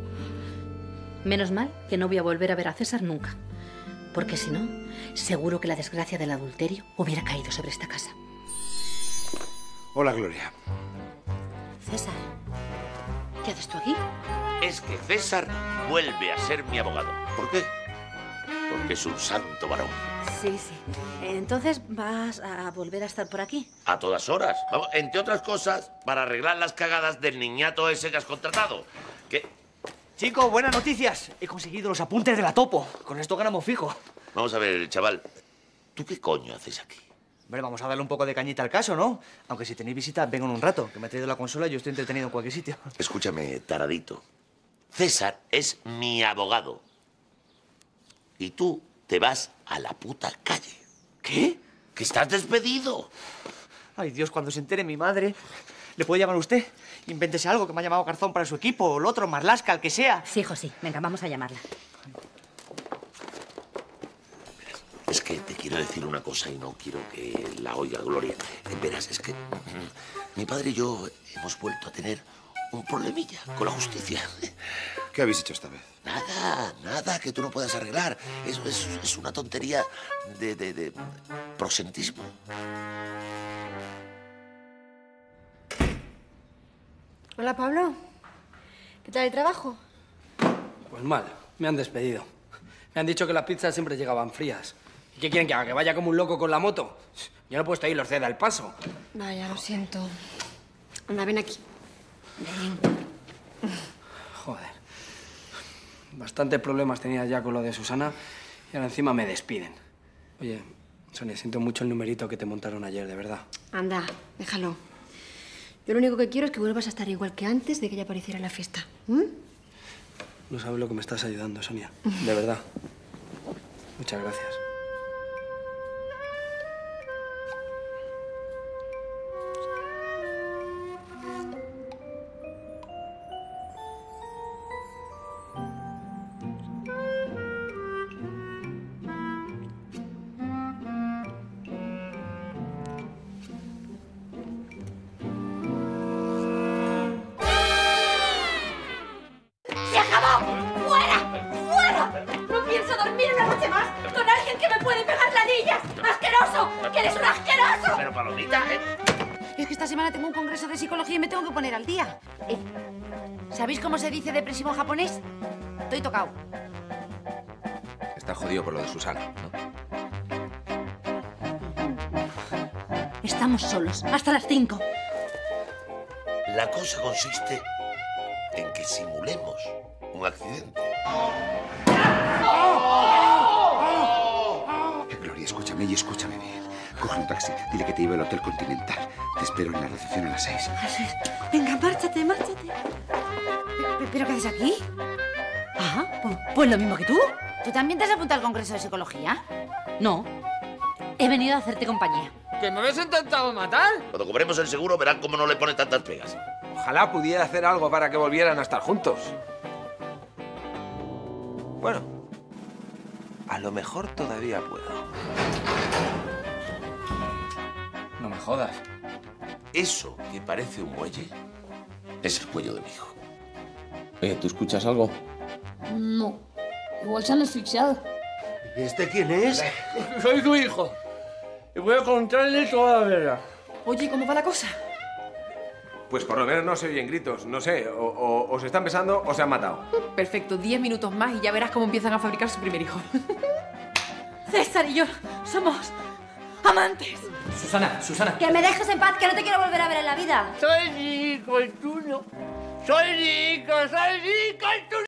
Speaker 3: Menos mal que no voy a volver a ver a César nunca. Porque si no, seguro que la desgracia del adulterio hubiera caído sobre esta casa.
Speaker 4: Hola, Gloria.
Speaker 3: César, ¿qué haces tú aquí?
Speaker 6: Es que César vuelve a ser mi abogado. ¿Por qué? Porque es un santo varón.
Speaker 3: Sí, sí. Entonces, ¿vas a volver a estar por aquí?
Speaker 6: A todas horas. Vamos, entre otras cosas, para arreglar las cagadas del niñato ese que has contratado. Que...
Speaker 20: Chico, buenas noticias. He conseguido los apuntes de la Topo. Con esto ganamos fijo.
Speaker 6: Vamos a ver, chaval. ¿Tú qué coño haces aquí?
Speaker 20: Hombre, vamos a darle un poco de cañita al caso, ¿no? Aunque si tenéis visita, vengo en un rato, que me ha traído la consola y yo estoy entretenido en cualquier sitio.
Speaker 6: Escúchame, taradito. César es mi abogado. Y tú te vas a la puta calle.
Speaker 20: ¿Qué?
Speaker 6: ¡Que estás despedido!
Speaker 20: Ay, Dios, cuando se entere mi madre... ¿Le puede llamar usted? Invéntese algo, que me ha llamado Garzón para su equipo, o el otro, Marlaska, el que sea.
Speaker 3: Sí, hijo, sí. Venga, vamos a llamarla.
Speaker 6: Es que te quiero decir una cosa y no quiero que la oiga Gloria. Verás, es que mi padre y yo hemos vuelto a tener un problemilla con la justicia.
Speaker 4: ¿Qué habéis hecho esta vez?
Speaker 6: Nada, nada que tú no puedas arreglar. Eso es, es una tontería de, de, de prosentismo.
Speaker 16: Hola, Pablo. ¿Qué tal el trabajo?
Speaker 1: Pues mal, me han despedido. Me han dicho que las pizzas siempre llegaban frías. ¿Y qué quieren que haga? ¿Que vaya como un loco con la moto? Yo no he puesto ahí los ceda al paso.
Speaker 16: Vaya, lo siento. Anda, ven aquí. Ven.
Speaker 1: Joder. Bastantes problemas tenía ya con lo de Susana y ahora encima me despiden. Oye, Sonia, siento mucho el numerito que te montaron ayer, de verdad.
Speaker 16: Anda, déjalo. Yo lo único que quiero es que vuelvas a estar igual que antes de que ella apareciera en la fiesta. ¿Mm?
Speaker 1: No sabes lo que me estás ayudando, Sonia. De verdad. Muchas gracias.
Speaker 9: ¡Se acabó! ¡Fuera! ¡Fuera! No pienso dormir una noche más con alguien que me puede pegar ladillas. ¡Asqueroso! ¡Que eres un asqueroso!
Speaker 6: Pero, Palomita, ¿eh?
Speaker 9: Es que esta semana tengo un congreso de psicología y me tengo que poner al día. Eh, ¿Sabéis cómo se dice depresivo en japonés? Estoy tocado.
Speaker 2: Está jodido por lo de Susana, ¿no?
Speaker 3: Estamos solos. Hasta las cinco.
Speaker 6: La cosa consiste en que simulemos un accidente.
Speaker 12: Gloria, escúchame y escúchame bien. Coge un taxi, dile que te lleve al Hotel Continental. Te espero en la recepción a las seis.
Speaker 15: Así es. Venga, márchate, márchate.
Speaker 9: ¿Pero qué haces aquí?
Speaker 3: Ah, pues, pues lo mismo que tú.
Speaker 9: ¿Tú también te has apuntado al congreso de psicología?
Speaker 3: No. He venido a hacerte compañía.
Speaker 8: ¿Que me habéis intentado matar?
Speaker 6: Cuando cobremos el seguro verán cómo no le pone tantas pegas.
Speaker 2: Ojalá pudiera hacer algo para que volvieran a estar juntos. Bueno, A lo mejor todavía puedo.
Speaker 8: No me jodas.
Speaker 6: Eso que parece un muelle es el cuello de mi hijo. Oye, ¿tú escuchas algo?
Speaker 10: No. Igual se han asfixiado.
Speaker 20: ¿Y este quién es?
Speaker 8: Soy tu hijo. Y voy a contarle toda la verdad.
Speaker 13: Oye, ¿cómo va la cosa?
Speaker 2: Pues por lo menos no se oyen gritos. No sé, o, o, o se están besando o se han matado.
Speaker 13: Perfecto, diez minutos más y ya verás cómo empiezan a fabricar su primer hijo.
Speaker 16: César y yo somos amantes.
Speaker 8: Susana, Susana.
Speaker 16: Que me dejes en paz, que no te quiero volver a ver en la vida.
Speaker 10: Soy rico y tú no. Soy rico, soy rico y